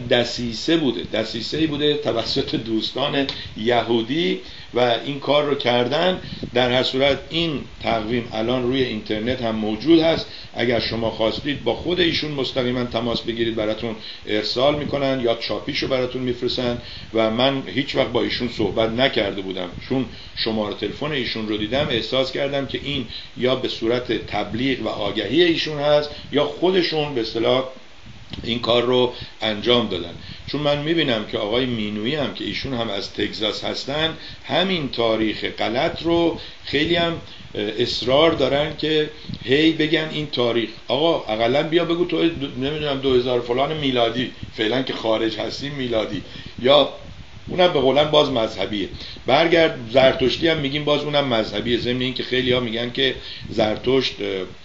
دسیسه‌ای بوده توسط دوستان یهودی و این کار رو کردن. در هر صورت این تقویم الان روی اینترنت هم موجود هست، اگر شما خواستید با خود ایشون مستقیما تماس بگیرید، براتون ارسال میکنن یا چاپیشو براتون میفرستن. و من هیچ وقت با ایشون صحبت نکرده بودم، چون شماره تلفن ایشون رو دیدم احساس کردم که این یا به صورت تبلیغ و آگهی ایشون هست یا خودشون به اصطلاح این کار رو انجام دادن. چون من میبینم که آقای مینویی هم که ایشون هم از تگزاس هستن، همین تاریخ غلط رو خیلی هم اصرار دارن که هی بگن این تاریخ. آقا اقلا بیا بگو تو نمیدونم 2000 فلان میلادی، فعلا که خارج هستیم میلادی، یا اونم به قولن باز مذهبیه. برگرد زرتشتی هم میگیم باز اونم مذهبیه، ضمن این که خیلی ها میگن که زرتشت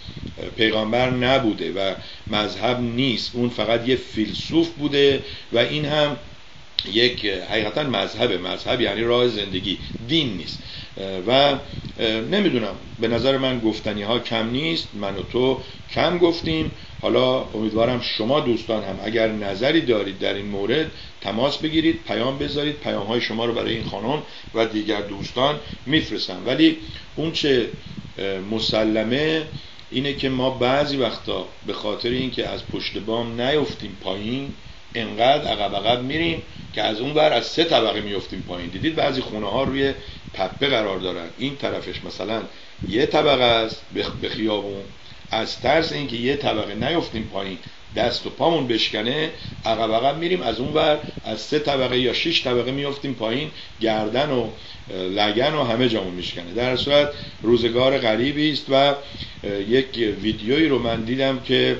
پیغمبر نبوده و مذهب نیست، اون فقط یه فیلسوف بوده و این هم یک حقیقتا مذهب یعنی راه زندگی، دین نیست. و نمیدونم، به نظر من گفتنی ها کم نیست، من و تو کم گفتیم. حالا امیدوارم شما دوستان هم اگر نظری دارید در این مورد تماس بگیرید، پیام بذارید، پیام های شما رو برای این خانم و دیگر دوستان میفرستم. ولی اون چه مسلمه اینه که ما بعضی وقتا به خاطر اینکه از پشت بام نیفتیم پایین، انقدر عقب میریم که از اون ور از 3 طبقه میفتیم پایین. دیدید بعضی خونه ها روی تپه قرار دارن، این طرفش مثلا یه طبقه است به خیابون، از ترس اینکه یه طبقه نیفتیم پایین دست و پامون بشکنه عقب عقب میریم، از اون ور از 3 طبقه یا 6 طبقه میافتیم پایین، گردن و لگن و همه جامون میشکنه. در صورت روزگار غریبی است و یک ویدیویی رو من دیدم که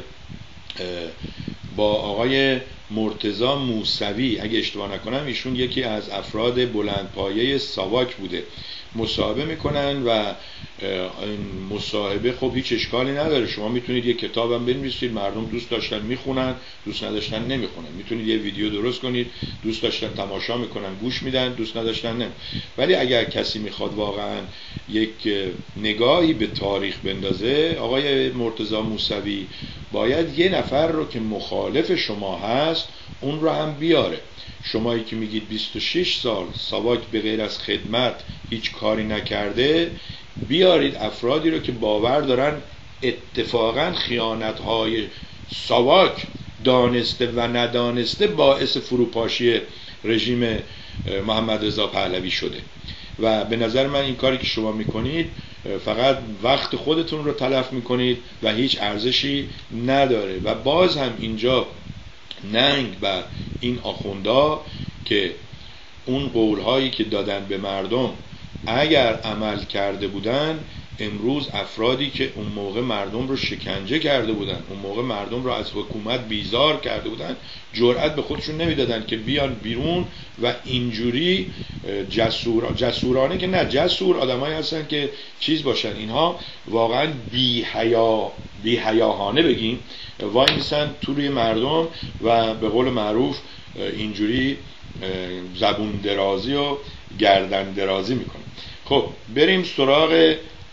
با آقای مرتضی موسوی اگه اشتباه نکنم، ایشون یکی از افراد بلندپایه ساواک بوده، مصاحبه میکنن و این مصاحبه خب هیچ اشکالی نداره، شما میتونید یه کتابم بنویسید، مردم دوست داشتن میخونن، دوست نداشتن نمیخونن، میتونید یه ویدیو درست کنید، دوست داشتن تماشا میکنن گوش میدن، دوست نداشتن نمی. ولی اگر کسی میخواد واقعا یک نگاهی به تاریخ بندازه، آقای مرتضی موسوی باید یه نفر رو که مخالف شما هست اون رو هم بیاره. شمایی که میگید 26 سال ساواک به غیر از خدمت هیچ کاری نکرده، بیارید افرادی رو که باور دارن اتفاقا خیانت‌های ساواک دانسته و ندانسته باعث فروپاشی رژیم محمد رضا پهلوی شده. و به نظر من این کاری که شما میکنید فقط وقت خودتون رو تلف میکنید و هیچ ارزشی نداره. و باز هم اینجا ننگ بر این آخوندا که اون قولهایی که دادن به مردم اگر عمل کرده بودن، امروز افرادی که اون موقع مردم رو شکنجه کرده بودن، اون موقع مردم رو از حکومت بیزار کرده بودن، جرأت به خودشون نمیدادن که بیان بیرون و اینجوری جسورانه که نه، جسور آدمایی هستن که چیز باشن، اینها واقعا بی‌حیاهانه بگیم وای میسن تو روی مردم و به قول معروف اینجوری زبون درازی و گردن درازی میکنن. خب بریم سراغ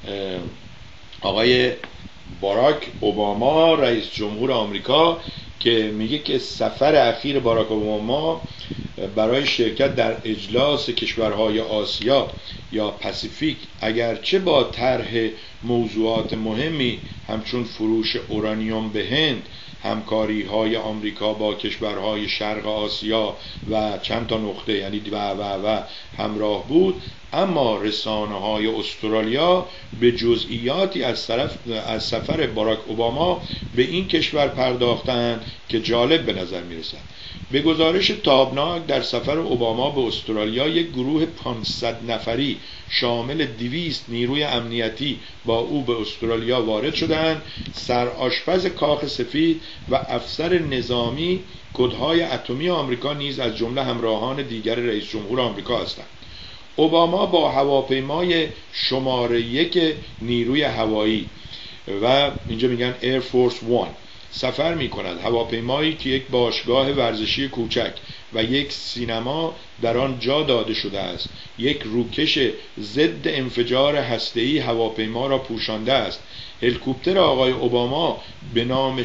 آقای باراک اوباما رئیس جمهور آمریکا که میگه که سفر اخیر باراک اوباما برای شرکت در اجلاس کشورهای آسیا یا پاسیفیک اگرچه با طرح موضوعات مهمی همچون فروش اورانیوم به هند، همکاری های آمریکا با کشورهای شرق آسیا و چند تا نقطه یعنی و همراه بود، اما رسانه های استرالیا به جزئیاتی از سفر باراک اوباما به این کشور پرداختند که جالب به نظر میرسد. به گزارش تابناک در سفر اوباما به استرالیا یک گروه 500 نفری شامل 200 نیروی امنیتی با او به استرالیا وارد شدند. سرآشپز کاخ سفید و افسر نظامی کدهای اتمی آمریکا نیز از جمله همراهان دیگر رئیس جمهور آمریکا هستند. اوباما با هواپیمای شماره 1 نیروی هوایی و اینجا میگن Air Force One سفر می کند. هواپیمایی که یک باشگاه ورزشی کوچک و یک سینما در آن جا داده شده است. یک روکش ضد انفجار هسته‌ای هواپیما را پوشانده است. هلیکوپتر آقای اوباما به نام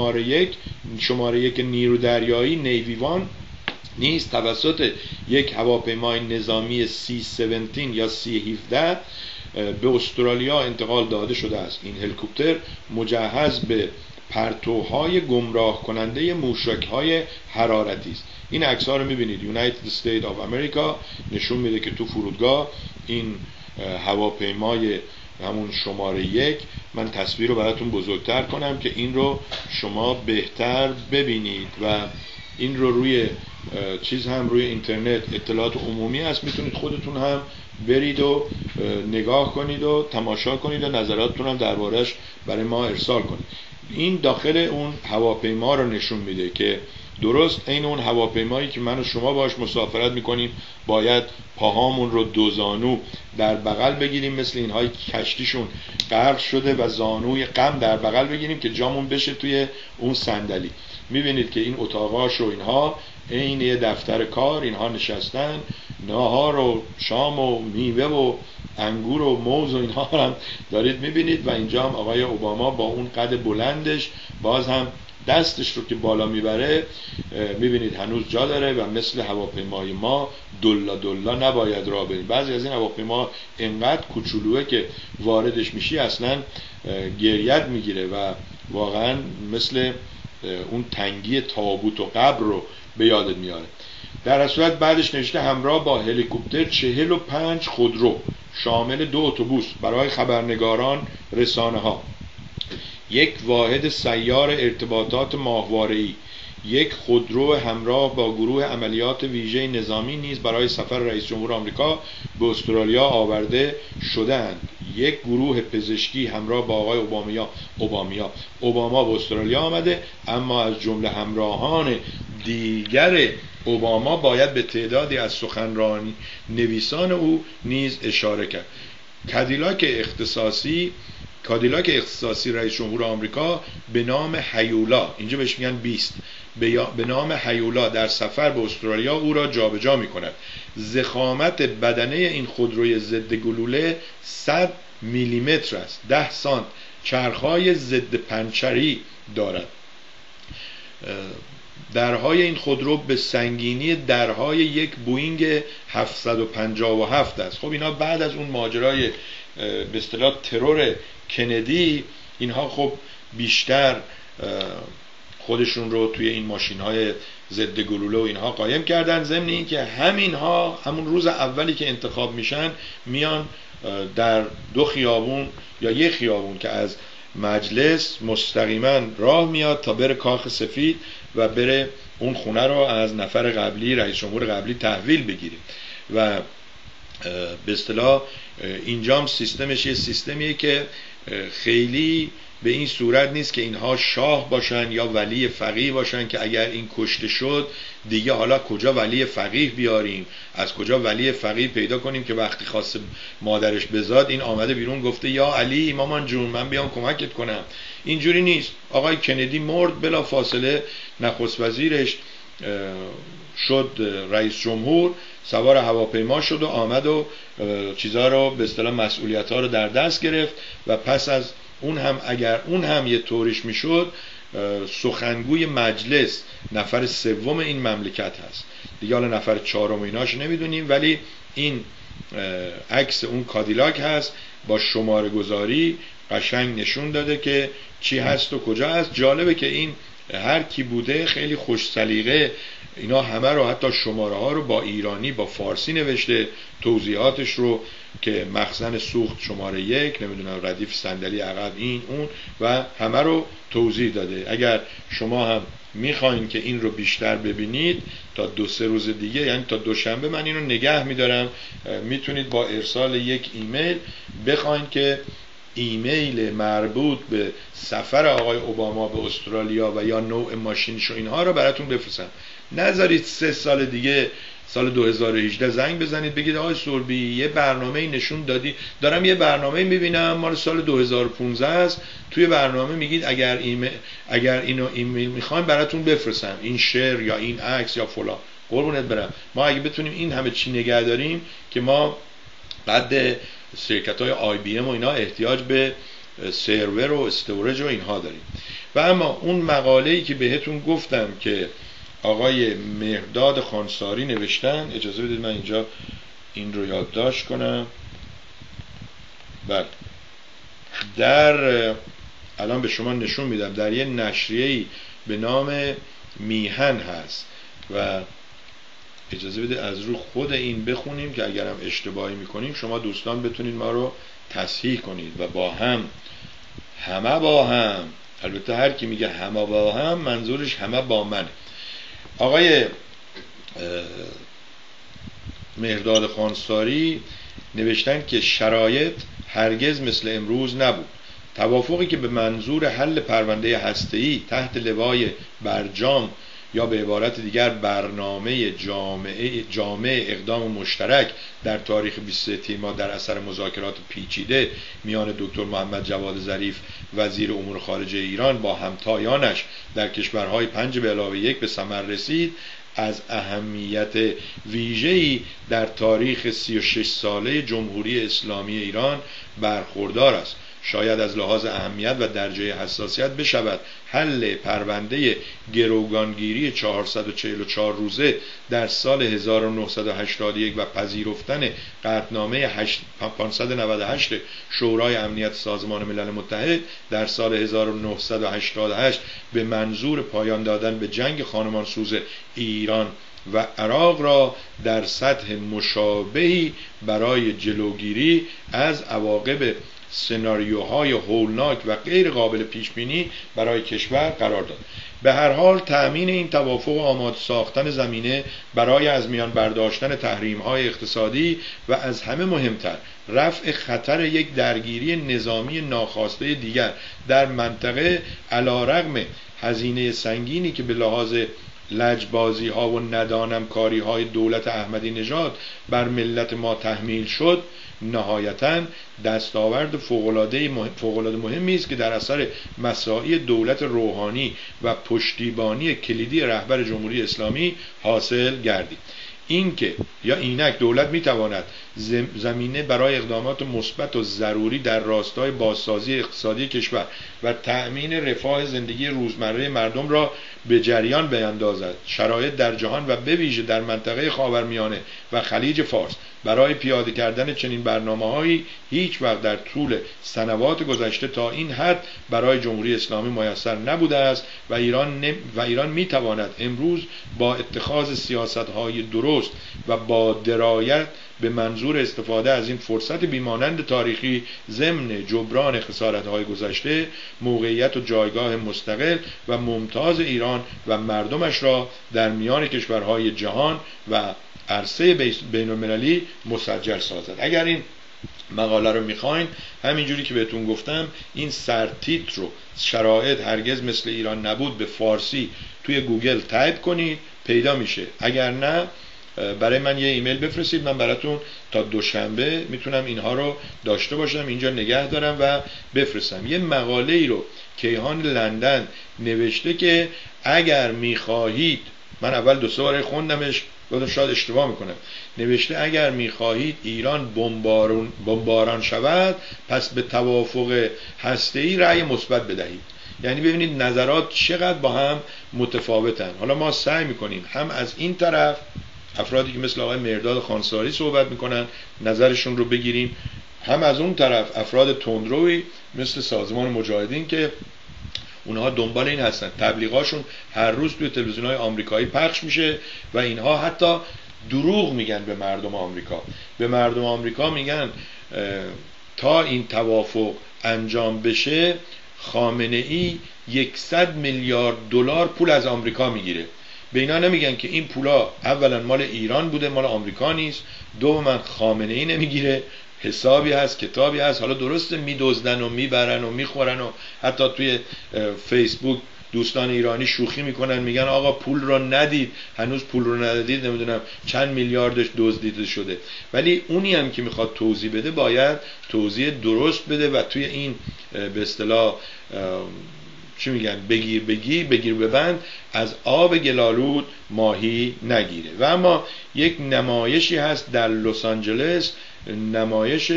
شماره یک نیرو دریایی نیویوان نیز توسط یک هواپیمای نظامی C-17 یا C-17 به استرالیا انتقال داده شده است. این هلیکوپتر مجهز به پرتوهای گمراه کننده موشک‌های حرارتی است. این عکس‌ها رو می‌بینید. United States of America نشون میده که تو فرودگاه این هواپیمای همون شماره 1، من تصویر رو براتون بزرگتر کنم که این رو شما بهتر ببینید و این رو روی چیز هم روی اینترنت اطلاعات عمومی هست، میتونید خودتون هم برید و نگاه کنید و تماشا کنید و نظراتتون هم دربارش برای ما ارسال کنید. این داخل اون هواپیما رو نشون میده که درست این اون هواپیمایی که من و شما باش مسافرت میکنیم باید پاهامون رو دو زانو در بغل بگیریم، مثل اینهای کشتیشون غرق شده و زانوی غم در بغل بگیریم که جامون بشه توی اون صندلی. میبینید که این اتاقاش و اینها این یه دفتر کار، اینها نشستن ناهار و شام و میوه و انگور و موز و اینها هم دارید میبینید و اینجا هم آقای اوباما با اون قد بلندش باز هم دستش رو که بالا میبره میبینید هنوز جا داره و مثل هواپیمای ما دلا نباید راه بریم. بعضی از این هواپیما انقدر کوچولوئه که واردش میشی اصلا گریت میگیره و واقعا مثل اون تنگی تابوت و قبر رو به یادت میاره. در صورت بعدش نوشته همراه با هلیکوپتر 45 خودرو شامل 2 اتوبوس برای خبرنگاران، رسانه ها، یک واحد سیار ارتباطات ماهواره‌ای، یک خودرو همراه با گروه عملیات ویژه نظامی نیز برای سفر رئیس جمهور آمریکا به استرالیا آورده شدند. یک گروه پزشکی همراه با آقای اوباما به استرالیا آمده، اما از جمله همراهان دیگر اوباما باید به تعدادی از سخنرانی نویسان او نیز اشاره کرد. کادیلاک اختصاصی رئیس جمهور آمریکا به نام هیولا، اینجا بهش میگن بیست، به نام هیولا در سفر به استرالیا او را جابجا می‌کند. ضخامت بدنه این خودروی ضد گلوله 100 میلیمتر است، 10 سانت چرخ‌های ضد پنچری دارد. درهای این خودرو به سنگینی درهای یک بوینگ 757 است. خب اینا بعد از اون ماجرای به اصطلاح ترور کندی، اینها خب بیشتر خودشون رو توی این ماشین‌های ضد گلوله و اینها قایم کردن. ضمن این که همینها همون روز اولی که انتخاب میشن میان در 2 خیابون یا 1 خیابون که از مجلس مستقیما راه میاد تا بره کاخ سفید و بره اون خونه رو از نفر قبلی، رئیس جمهور قبلی تحویل بگیره. و به اصطلاح اینجام سیستمش یه سیستمیه که خیلی به این صورت نیست که اینها شاه باشن یا ولی فقیه باشن که اگر این کشته شد دیگه حالا کجا ولی فقیه بیاریم، از کجا ولی فقیه پیدا کنیم که وقتی خواست مادرش بزاد این آمده بیرون گفته یا علی مامان جون من بیام کمکت کنم. اینجوری نیست. آقای کندی مرد، بلا فاصله نخست وزیرش شد رئیس جمهور، سوار هواپیما شد و آمد و چیزا رو به اصطلاح مسئولیت‌ها رو در دست گرفت و پس از اون هم اگر اون هم یه طوریش میشد سخنگوی مجلس نفر 3 این مملکت هست دیگه، حالا نفر 4 ایناش نمیدونیم، ولی این عکس اون کادیلاک هست با شماره گذاری قشنگ نشون داده که چی هست و کجا هست. جالبه که این هر کی بوده خیلی خوش سلیقه اینا همه رو، حتی شماره ها رو با ایرانی با فارسی نوشته، توضیحاتش رو که مخزن سوخت شماره 1، نمیدونم ردیف صندلی عقب این اون و همه رو توضیح داده. اگر شما هم میخواین که این رو بیشتر ببینید تا 2-3 روز دیگه، یعنی تا دوشنبه من اینو نگه میدارم، میتونید با ارسال یک ایمیل بخواین که ایمیل مربوط به سفر آقای اوباما به استرالیا و یا نوع ماشینش و اینها رو براتون بفرستم. نذارید 3 سال دیگه سال 2018 زنگ بزنید بگید آقای سوربی یه برنامه نشون دادی، دارم یه برنامه میبینم مال سال 2015 است، توی برنامه میگید اگر اینو ایمیل میخواین براتون بفرستم، این شعر یا این عکس یا فلان. قربونت برم، ما اگه بتونیم این همه چی نگه داریم که ما قد شرکت‌های آی بی ام و اینا احتیاج به سرور و استورج و اینها داریم. و اما اون مقاله‌ای که بهتون گفتم که آقای مهرداد خانساری نوشتن، اجازه بدید من اینجا این رو یادداشت کنم. بله، در الان به شما نشون میدم در یه نشریه‌ای به نام میهن هست و اجازه بده از رو خود این بخونیم که اگرم اشتباهی میکنیم شما دوستان بتونید ما رو تصحیح کنید و با هم، همه با هم، البته هر کی میگه همه با هم منظورش همه با منه. آقای مهرداد خانساری نوشتن که شرایط هرگز مثل امروز نبود. توافقی که به منظور حل پرونده هسته‌ای تحت لوای برجام یا به عبارت دیگر برنامه جامع اقدام مشترک در تاریخ 23 تیر ماه در اثر مذاکرات پیچیده میان دکتر محمد جواد ظریف وزیر امور خارجه ایران با همتایانش در کشورهای 5+1 به ثمر رسید، از اهمیت ویژه‌ای در تاریخ 36 ساله جمهوری اسلامی ایران برخوردار است. شاید از لحاظ اهمیت و درجه حساسیت بشود حل پرونده گروگانگیری 444 روزه در سال 1981 و پذیرفتن قطعنامه 598 شورای امنیت سازمان ملل متحد در سال 1988 به منظور پایان دادن به جنگ خانمانسوز ایران و عراق را در سطح مشابهی برای جلوگیری از عواقب سناریوهای هولناک و غیر قابل پیش بینی برای کشور قرار داد. به هر حال تأمین این توافق و آماده ساختن زمینه برای از میان برداشتن تحریم‌های اقتصادی و از همه مهمتر رفع خطر یک درگیری نظامی ناخواسته دیگر در منطقه، علی‌رغم هزینه سنگینی که به لحاظ لجبازی ها و ندانم کاری های دولت احمدی نژاد بر ملت ما تحمیل شد، نهایتاً دستاورد فوق‌العاده مهمی است که در اثر مساعی دولت روحانی و پشتیبانی کلیدی رهبر جمهوری اسلامی حاصل گردید. اینک دولت میتواند زمینه برای اقدامات مثبت و ضروری در راستای بازسازی اقتصادی کشور و تأمین رفاه زندگی روزمره مردم را به جریان بیندازد. شرایط در جهان و به ویژه در منطقه خاورمیانه و خلیج فارس برای پیاده کردن چنین برنامه‌هایی هیچ وقت در طول سنوات گذشته تا این حد برای جمهوری اسلامی میسر نبوده است و ایران میتواند امروز با اتخاذ سیاست‌های درست و با درایت به منظور استفاده از این فرصت بیمانند تاریخی ضمن جبران خسارت‌های گذشته موقعیت و جایگاه مستقل و ممتاز ایران و مردمش را در میان کشورهای جهان و عرصه بین‌المللی مسجل سازد. اگر این مقاله رو میخواین، همینجوری که بهتون گفتم، این سرتیتر رو شرایط هرگز مثل ایران نبود به فارسی توی گوگل تایپ کنید، پیدا میشه. اگر نه برای من یه ایمیل بفرستید، من براتون تا دوشنبه میتونم اینها رو داشته باشم، اینجا نگه دارم و بفرستم. یه مقاله ای رو کیهان لندن نوشته که اگر میخواهید، من اول 2-3 بار خوندمش، گفتم شاید اشتباه میکنم، نوشته اگر میخواهید ایران بمباران شود پس به توافق هسته‌ای رأی مثبت بدهید. یعنی ببینید نظرات چقدر با هم متفاوتن. حالا ما سعی میکنیم هم از این طرف افرادی که مثل آقای مرداد خانساری صحبت میکنن نظرشون رو بگیریم، هم از اون طرف افراد تندروی مثل سازمان مجاهدین که اونها دنبال این هستن، تبلیغاشون هر روز توی تلویزیون‌های آمریکایی پخش میشه و اینها حتی دروغ میگن به مردم آمریکا. به مردم آمریکا میگن تا این توافق انجام بشه خامنه ای 100 میلیارد دلار پول از آمریکا میگیره. به اینا نمیگن که این پولا اولا مال ایران بوده، مال آمریکا نیست، دوما خامنه ای نمیگیره، حسابی هست، کتابی هست. حالا درسته میدزدن و میبرن و میخورن و حتی توی فیسبوک دوستان ایرانی شوخی میکنن، میگن آقا پول رو ندید، هنوز پول رو ندید، نمیدونم چند میلیاردش دزدیده شده. ولی اونی هم که میخواد توضیح بده باید توضیح درست بده و توی این به اصطلاح چی میگن بگیر ببند، از آب گلالود ماهی نگیره. و اما یک نمایشی هست در لس آنجلس، نمایش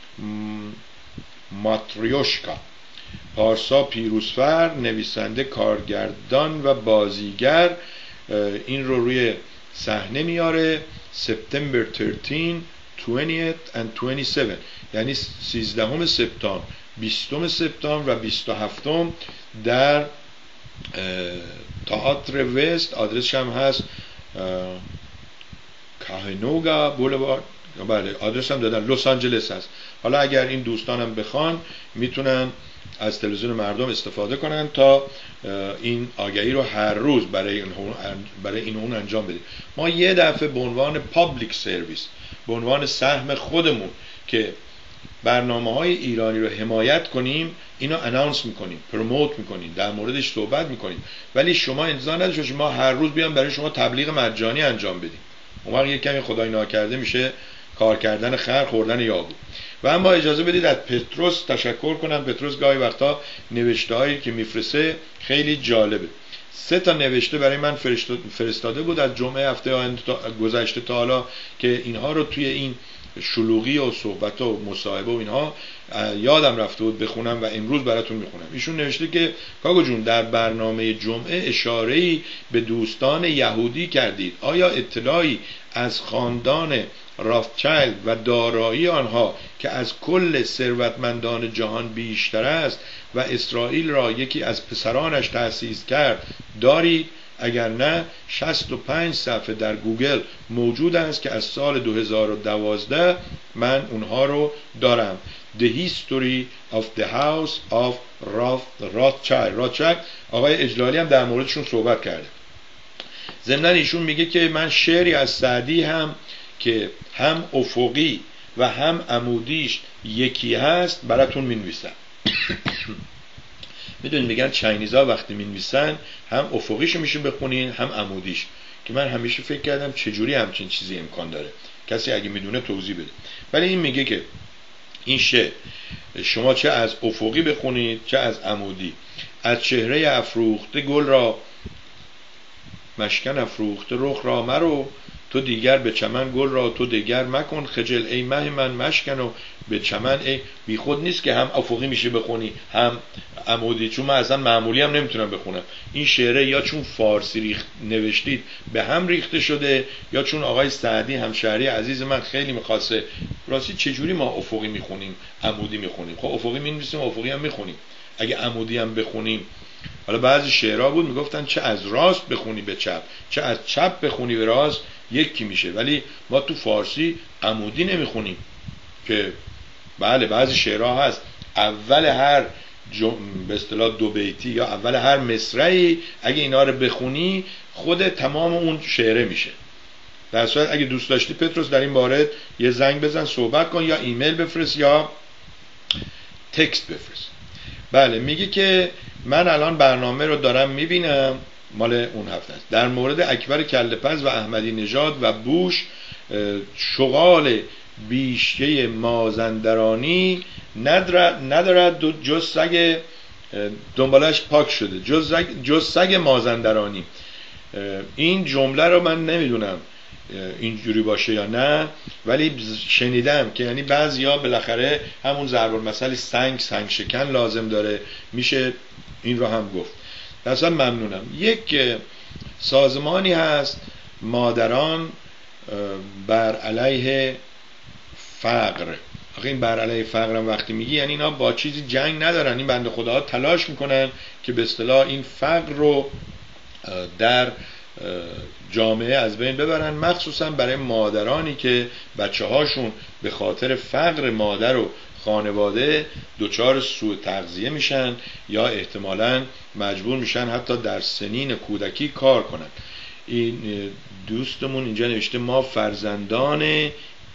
ماتریوشکا، پارسا پیروزفر، نویسنده، کارگردان و بازیگر این رو روی صحنه میاره. سپتامبر 13 20th and 27، یعنی 13 سپتامبر، 20 سپتامبر و 27 در تئاتر وست، آدرسش هم هست کاهنوگا بولوارد، بله آدرس هم دادن، لس آنجلس هست. حالا اگر این دوستانم بخوان میتونن از تلویزیون مردم استفاده کنن تا این آگهی رو هر روز برای این اون انجام بدیم. ما یه دفعه به عنوان پابلیک سرویس، به عنوان سهم خودمون که برنامه‌های ایرانی رو حمایت کنیم، اینو اناونس میکنیم، پروموت میکنیم، در موردش صحبت میکنیم، ولی شما انتظار نداشته باشید ما هر روز بیام برای شما تبلیغ مجانی انجام بدیم. اون وقت یک کمی خدای ناکرده میشه کار کردن خر خوردن یابو. و اما اجازه بدید از پتروس تشکر کنم. پتروس گاهی وقتا نوشته‌هایی که میفرسته خیلی جالبه. 3 نوشته برای من فرستاده بود از جمعه هفته گذشته تا حالا که اینها رو توی این شلوغی و صحبت و مصاحبه و اینها یادم رفته بود بخونم و امروز براتون میخونم. ایشون نوشته که کاگو جون در برنامه جمعه اشاره‌ای به دوستان یهودی کردید، آیا اطلاعی از خاندان راثچایلد و دارایی آنها که از کل ثروتمندان جهان بیشتر است و اسرائیل را یکی از پسرانش تأسیس کرد دارید؟ اگر نه 65 صفحه در گوگل موجود است که از سال 2012 من اونها رو دارم. The History of the House of Rothschild. آقای اجلالی هم در موردشون صحبت کرده. ضمناً ایشون میگه که من شعری از سعدی هم که هم افقی و هم عمودیش یکی هست براتون مینویسم. میدونید میگن چاینیزا وقتی مینویسن هم افقیشو میشه بخونین هم عمودیش، که من همیشه فکر کردم چجوری همچین چیزی امکان داره، کسی اگه میدونه توضیح بده. ولی این میگه که این شعر شما چه از افقی بخونید چه از عمودی. از چهره افروخته گل را مشکن افروخته رخ را مرو، تو دیگر به چمن گل را تو دیگر مکن خجل، ای مه من مشکن و به چمن. ای بی خود نیست که هم افقی میشه بخونی هم عمودی، چون من اصلا معمولی هم نمیتونم بخونم. این شعره یا چون فارسی نوشتید به هم ریخته شده، یا چون آقای سعدی همشهری عزیز من خیلی میخواسته. راستی چجوری ما افقی میخونیم عمودی میخونیم؟ خب افقی مینویسیم افقی هم میخونیم. اگه عمودی هم بخونیم، حالا بعضی شعرها بود میگفتن چه از راست بخونی به چپ چه از چپ بخونی به راست یکی میشه، ولی ما تو فارسی عمودی نمیخونیم. که بله بعضی شعرها هست اول هر به اصطلاح دو بیتی یا اول هر مصرعی اگه اینا رو بخونی خود تمام اون شعره میشه. در صورت اگه دوست داشتی پتروس در این باره یه زنگ بزن صحبت کن، یا ایمیل بفرست یا تکست بفرست. بله میگه که من الان برنامه رو دارم میبینم، مال اون هفته است، در مورد اکبر کله‌پز و احمدی نژاد و بوش شغال بیشه مازندرانی ندارد جز سگ دنبالش پاک شده جز سگ مازندرانی. این جمله رو من نمیدونم اینجوری باشه یا نه، ولی شنیدم که یعنی بعضیا بالاخره همون ضرب المثل سنگ شکن لازم داره، میشه این رو هم گفت. اصلا ممنونم. یک سازمانی هست مادران بر علیه فقر. آخه این بر علیه فقر هم وقتی میگی یعنی اینا با چیزی جنگ ندارن، این بنده خداها تلاش میکنن که به اصطلاح این فقر رو در جامعه از بین ببرن، مخصوصا برای مادرانی که بچه هاشون به خاطر فقر مادر و خانواده دچار سوء تغذیه میشن یا احتمالاً مجبور میشن حتی در سنین کودکی کار کنن. این دوستمون اینجا نوشته ما فرزندان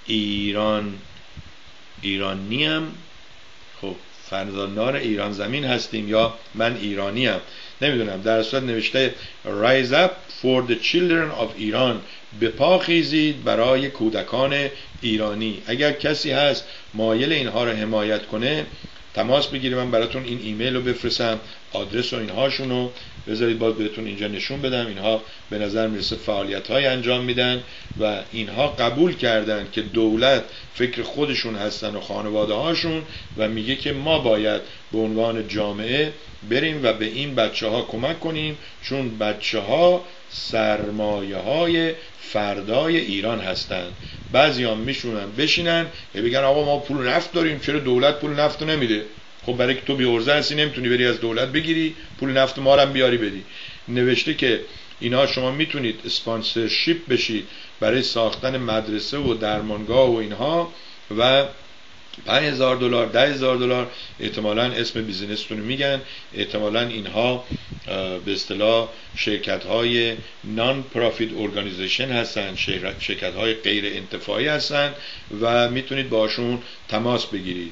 ایرانیم. خب فرزندان ایران زمین هستیم یا من ایرانیم نمیدونم. در صورت نوشته Rise up for the children of Iran، به پا خیزید برای کودکان ایرانی. اگر کسی هست مایل اینها رو حمایت کنه تماس بگیرید، من براتون این ایمیل رو بفرستم، آدرس و اینهاشون رو بذارید باز بهتون اینجا نشون بدم. اینها به نظر میرسه فعالیت های انجام میدن و اینها قبول کردن که دولت فکر خودشون هستن و خانواده هاشون و میگه که ما باید به عنوان جامعه بریم و به این بچه ها کمک کنیم، چون بچه ها سرمایه های فردای ایران هستن. بعضی هم میشونن بشینن بگن آقا ما پول نفت داریم چرا دولت پول نفت رو نمیده؟ خب برای که تو بی عرضه هستی نمیتونی بری از دولت بگیری پول نفت ما رو هم بیاری بدی. نوشته که اینا شما میتونید اسپانسرشیپ بشید برای ساختن مدرسه و درمانگاه و اینها و $5,000 $10,000 احتمالاً اسم بیزینستون رو میگن، احتمالاً اینها به اصطلاح شرکت های نان پرافیت ارگانیزیشن هستن، شرکت های غیر انتفاعی هستن و میتونید باشون تماس بگیرید.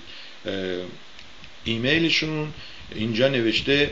ایمیلشون اینجا نوشته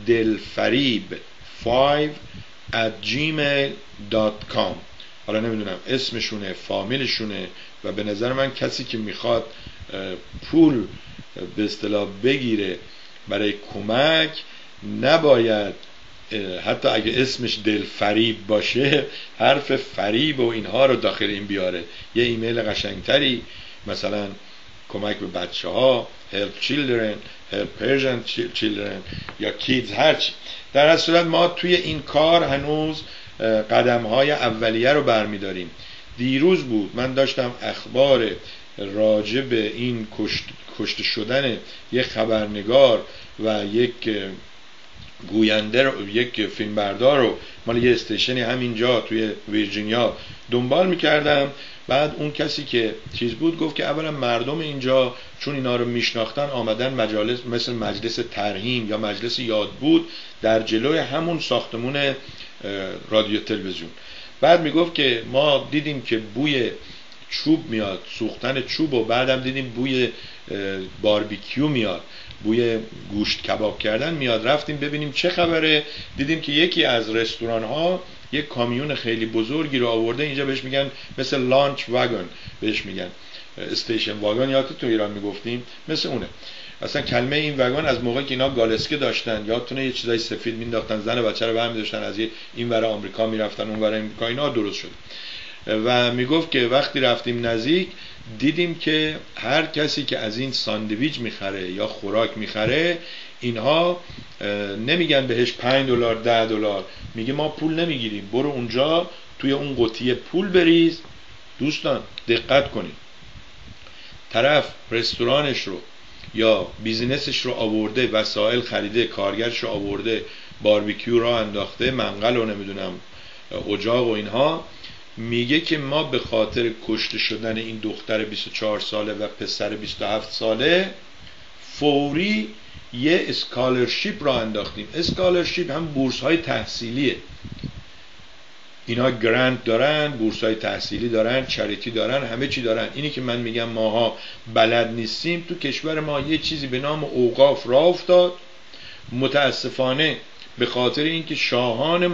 delfarib5@gmail.com. حالا نمیدونم اسمشونه فامیلشونه و به نظر من کسی که میخواد پول به اصطلاح بگیره برای کمک نباید حتی اگه اسمش دلفریب باشه حرف فریب و اینها رو داخل این بیاره. یه ایمیل قشنگتری مثلا کمک به بچه ها help children help Persian children یا kids هرچی. در اصل صورت ما توی این کار هنوز قدم های اولیه رو برمیداریم. دیروز بود من داشتم اخبار راجع به این کشته شدن یک خبرنگار و یک گوینده رو، یک فیلمبردار رو مال یه استیشنی همینجا توی ویرجینیا دنبال میکردم. بعد اون کسی که چیز بود گفت که اولا مردم اینجا چون اینا رو میشناختن آمدن مجالس مثل مجلس ترحیم یا مجلس یاد بود در جلوی همون ساختمون رادیو تلویزیون. بعد میگفت که ما دیدیم که بوی چوب میاد، سوختن چوب، و بعدم دیدیم بوی باربیکیو میاد، بوی گوشت کباب کردن میاد. رفتیم ببینیم چه خبره، دیدیم که یکی از رستوران ها یک کامیون خیلی بزرگی رو آورده اینجا، بهش میگن مثل لانچ واگن، بهش میگن استیشن واگن، یادت تو ایران میگفتیم مثل اونه. اصلا کلمه این واگن از موقعی که اینا گالسکه داشتن، یادتونه یه چیزای سفید مینداختن، زن و بچه رو برمی داشتن از این ور آمریکا میرفتن اون ور آمریکا، اینا درست شد. و میگفت که وقتی رفتیم نزدیک دیدیم که هر کسی که از این ساندویچ میخره یا خوراک میخره، اینها نمیگن بهش $5 $10، میگه ما پول نمیگیریم، برو اونجا توی اون قوطی پول بریز. دوستان دقت کنید، طرف رستورانش رو یا بیزینسش رو آورده، وسایل خریده، کارگرش رو آورده، باربیکیو را انداخته، منقل و نمیدونم اجاق و اینها، میگه که ما به خاطر کشته شدن این دختر 24 ساله و پسر 27 ساله فوری یه اسکالرشیپ را انداختیم. اسکالرشیپ هم بورس های تحصیلیه، اینا گرانت دارن، بورس های تحصیلی دارن، چریتی دارن، همه چی دارن. اینی که من میگم ماها بلد نیستیم. تو کشور ما یه چیزی به نام اوقاف راه افتاد، متاسفانه به خاطر اینکه شاهان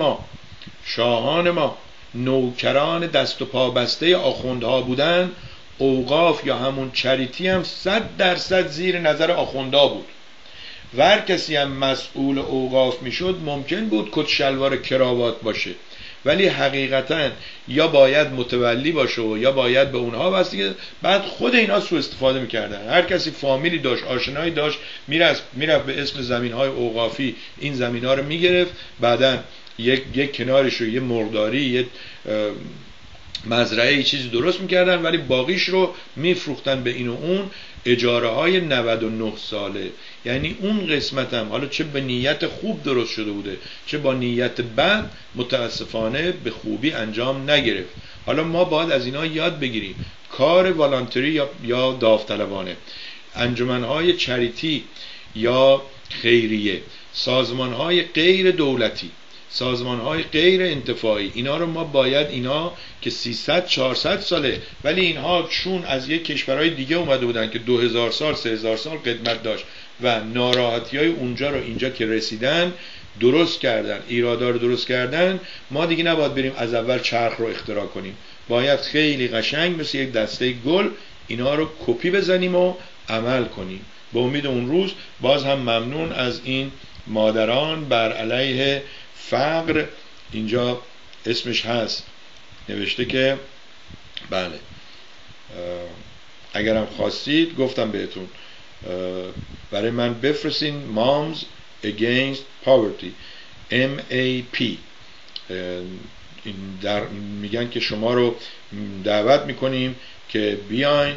ما نوکران دست و پا بسته آخوندها بودن، اوقاف یا همون چریتی هم 100% زیر نظر آخوندها بود و هر کسی هم مسئول اوقاف میشد ممکن بود کت شلوار کراوات باشه، ولی حقیقتا یا باید متولی باشه و یا باید به اونها بستگی. بعد خود اینا سوء استفاده میکردن، هر کسی فامیلی داشت، آشنایی داشت، میرفت به اسم زمینهای اوقافی این زمینها رو میگرفت، بعدن یک کنارش رو یه مرغداری، یه مزرعه، یه چیزی درست میکردن، ولی باقیش رو میفروختن به این و اون. اجاره های 99 ساله، یعنی اون قسمت هم حالا چه به نیت خوب درست شده بوده چه با نیت بد، متاسفانه به خوبی انجام نگرفت. حالا ما باید از اینا یاد بگیریم. کار والانتری یا داوطلبانه، انجمنهای چریتی یا خیریه، سازمانهای غیر دولتی، سازمانهای غیر انتفاعی، اینا رو ما باید، اینا که 300-400 ساله ولی اینها چون از یک کشورهای دیگه اومده بودن که 2000 سال 3000 سال قدمت داشت و ناراحتی های اونجا رو اینجا که رسیدن درست کردن، ایرادا رو درست کردن، ما دیگه نباید بریم از اول چرخ رو اختراع کنیم، باید خیلی قشنگ مثل یک دسته گل اینا رو کپی بزنیم و عمل کنیم. به امید اون روز. باز هم ممنون از این مادران بر علیه فقر. اینجا اسمش هست، نوشته که بله اگرم خواستید گفتم بهتون برای من بفرستین Moms Against Poverty MAP. میگن که شما رو دعوت میکنیم که بیاین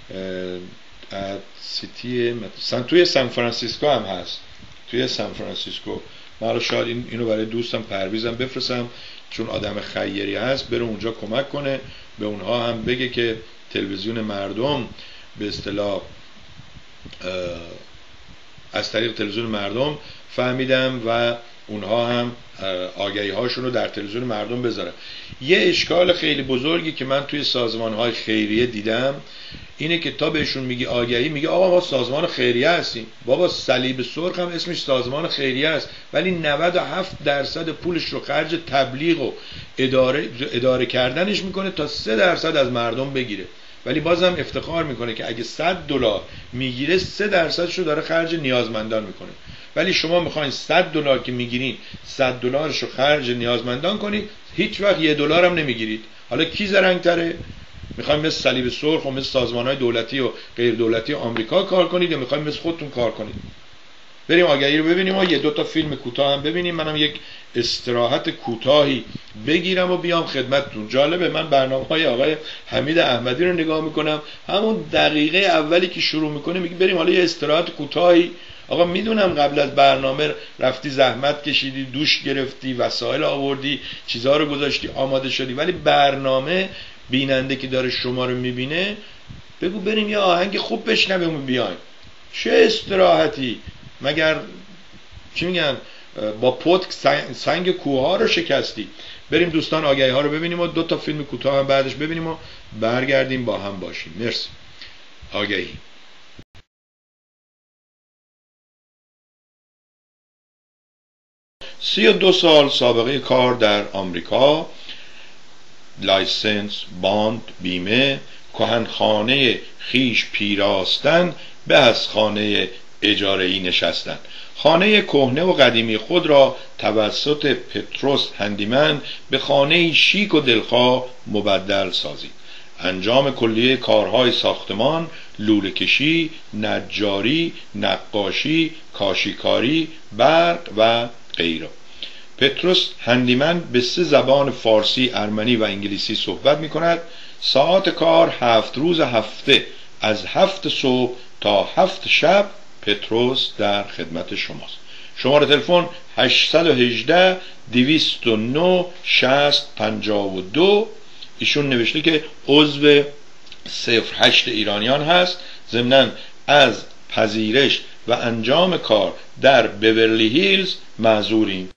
توی سان فرانسیسکو هم هست، توی سان فرانسیسکو. من شاید اینو برای دوستم پرویزم بفرستم، چون آدم خیری هست، بره اونجا کمک کنه، به اونها هم بگه که تلویزیون مردم به اصطلاح از طریق تلویزیون مردم فهمیدم و اونها هم آگهی هاشون رو در تلویزیون مردم بذارن. یه اشکال خیلی بزرگی که من توی سازمان های خیریه دیدم اینه که تا بهشون میگی آگهی، میگه آقا ما سازمان خیریه هستیم. بابا صلیب سرخ هم اسمش سازمان خیریه است، ولی 97% پولش رو خرج تبلیغ و اداره کردنش میکنه تا 3% از مردم بگیره، ولی بازم افتخار میکنه که اگه $100 میگیره 3% رو داره خرج نیازمندان میکنه. ولی شما میخواین $100 که میگیرین $100 رو خرج نیازمندان کنید، هیچ وقت $1 هم نمیگیرید. حالا کی زرنگ‌تره؟ میخوایم مثل صلیب سرخ و مثل سازمان‌های دولتی و غیر دولتی آمریکا کار کنید یا میخوایم مثل خودتون کار کنید؟ بریم آگهی رو ببینیم و 1-2 تا فیلم کوتاه هم ببینیم. منم یک استراحت کوتاهی بگیرم و بیام خدمتتون. جالبه، من برنامه‌های آقای حمید احمدی رو نگاه میکنم، همون دقیقه اولی که شروع میکنه میگه بریم حالا یه استراحت کوتاهی آقا میدونم قبل از برنامه رفتی زحمت کشیدی، دوش گرفتی، وسایل آوردی، چیزها رو گذاشتی، آماده شدی، ولی برنامه بیننده که داره شما رو میبینه بگو بریم یه آهنگ خوب بشنویم و بیایم. چه استراحتی؟ مگر چی میگن با پتک سنگ کوه ها رو شکستی. بریم دوستان آگهی ها رو ببینیم و 2 تا فیلم کوتاه هم بعدش ببینیم و برگردیم با هم باشیم. مرسی. آگهی. 32 سال سابقه کار در آمریکا، لایسنس، باند، بیمه، کهنخانه خیش پیراستن به از خانه اجاره‌ای نشستن. خانه کهنه و قدیمی خود را توسط پتروس هندیمن به خانه شیک و دلخواه مبدل سازید. انجام کلیه کارهای ساختمان، لوله کشی، نجاری، نقاشی، کاشیکاری، برق و غیره. پتروس هندیمن به 3 زبان فارسی، ارمنی و انگلیسی صحبت می کند. ساعت کار 7 روز هفته از 7 صبح تا 7 شب پتروس در خدمت شماست. شماره تلفن 818 209 6052. ایشون نوشته که عضو 08 ایرانیان هست. ضمناً از پذیرش و انجام کار در بیورلی هیلز معذوریم.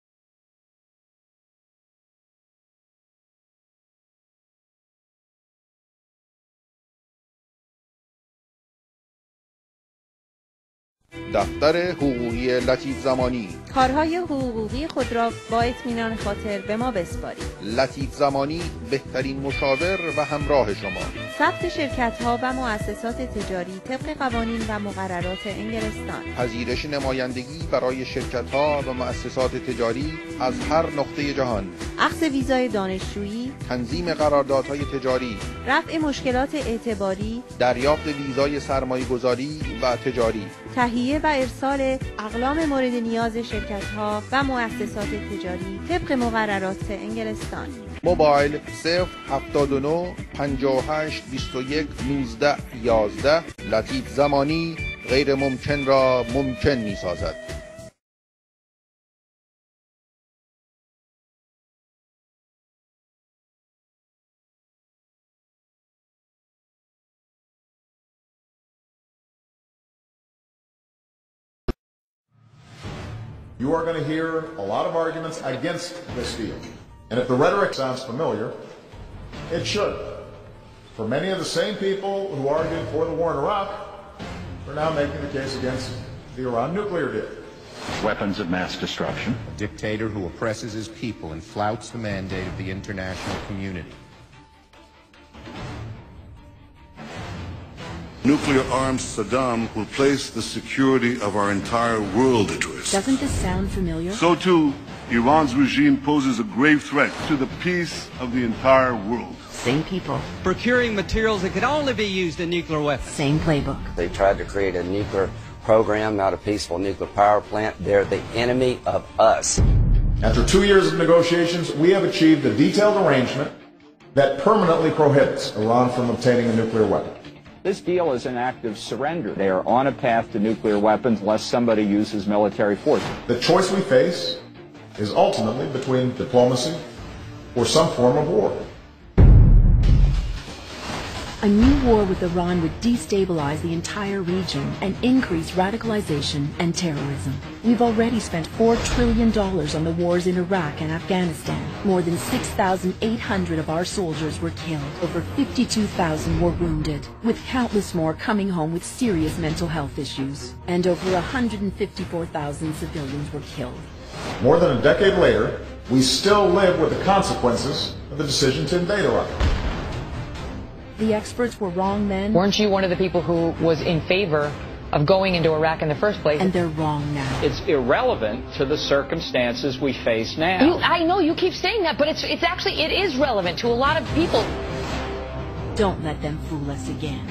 دفتر حقوقی لطیف زمانی. کارهای حقوقی خود را با اطمینان خاطر به ما بسپارید. لطیف زمانی بهترین مشاور و همراه شما. ثبت شرکت‌ها و مؤسسات تجاری طبق قوانین و مقررات انگلستان. پذیرش نمایندگی برای شرکت‌ها و مؤسسات تجاری از هر نقطه جهان. اخذ ویزای دانشجویی. تنظیم قراردادهای تجاری. رفع مشکلات اعتباری. دریافت ویزای سرمایه‌گذاری و تجاری. تهیه و ارسال اقلام مورد نیاز شرکت‌ها و مؤسسات تجاری طبق مقررات انگلستان. موبایل 079 58 21 19 11. لطیف زمانی غیر ممکن را ممکن می‌سازد. You are going to hear a lot of arguments against this deal. And if the rhetoric sounds familiar, it should. For many of the same people who argued for the war in Iraq are now making the case against the Iran nuclear deal. Weapons of mass destruction. A dictator who oppresses his people and flouts the mandate of the international community. Nuclear armed Saddam will place the security of our entire world at risk. Doesn't this sound familiar? So too, Iran's regime poses a grave threat to the peace of the entire world. Same people. Procuring materials that could only be used in nuclear weapons. Same playbook. They tried to create a nuclear program, not a peaceful nuclear power plant. They're the enemy of us. After 2 years of negotiations, we have achieved a detailed arrangement that permanently prohibits Iran from obtaining a nuclear weapon. This deal is an act of surrender. They are on a path to nuclear weapons unless somebody uses military force. The choice we face is ultimately between diplomacy or some form of war. A new war with Iran would destabilize the entire region and increase radicalization and terrorism. We've already spent $4 trillion on the wars in Iraq and Afghanistan. More than 6,800 of our soldiers were killed. Over 52,000 were wounded, with countless more coming home with serious mental health issues. And over 154,000 civilians were killed. More than a decade later, we still live with the consequences of the decision to invade Iraq. The experts were wrong then. Weren't you one of the people who was in favor of going into Iraq in the first place? And they're wrong now. It's irrelevant to the circumstances we face now. I know you keep saying that, but it's actually, it is relevant to a lot of people. Don't let them fool us again.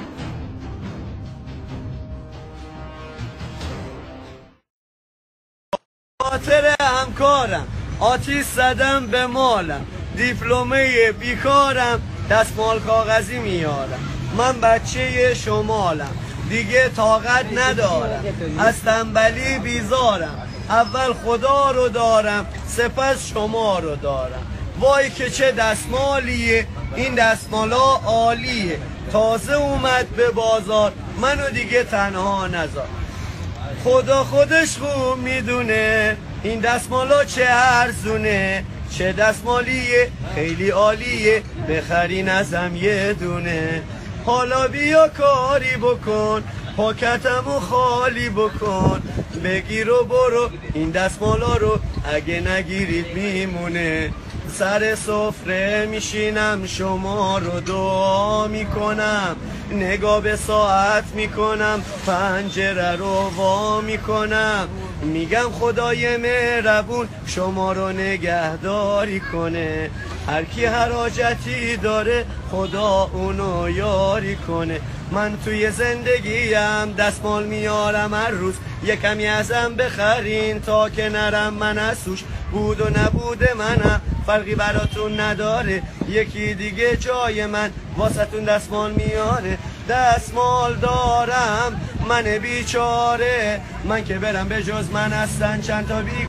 خاطر همکارم آتیش زدم به مالم، دیپلمه بیکارم، دستمال کاغذی میارم. من بچه شمالم، دیگه طاقت ندارم، از تنبلی بیزارم، اول خدا رو دارم سپس شما رو دارم. وای که چه دستمالیه، این دستمالا عالیه، تازه اومد به بازار منو دیگه تنها نذار. خدا خودش خوب میدونه این دستمالا چه ارزونه، چه دستمالیه خیلی عالیه، بخرین ازم یه دونه. حالا بیا کاری بکن، پاکتمو خالی بکن، بگیر و برو این دستمالا رو، اگه نگیرید میمونه. سر سفره میشینم شما رو دعا میکنم، نگاه به ساعت میکنم، پنجره رو وا میکنم، میگم خدای مهربون شما رو نگهداری کنه، هر کی هر حاجتی داره خدا اونو یاری کنه. من توی زندگیم دستمال میارم هر روز، یه کمی ازم بخرین تا که نرم من از سوش. بود و نبود منم فرقی براتون نداره، یکی دیگه جای من واسهتون دستمال میاره. دستمال دارم من بیچاره، من که برم به جز من هستن چند تا بی.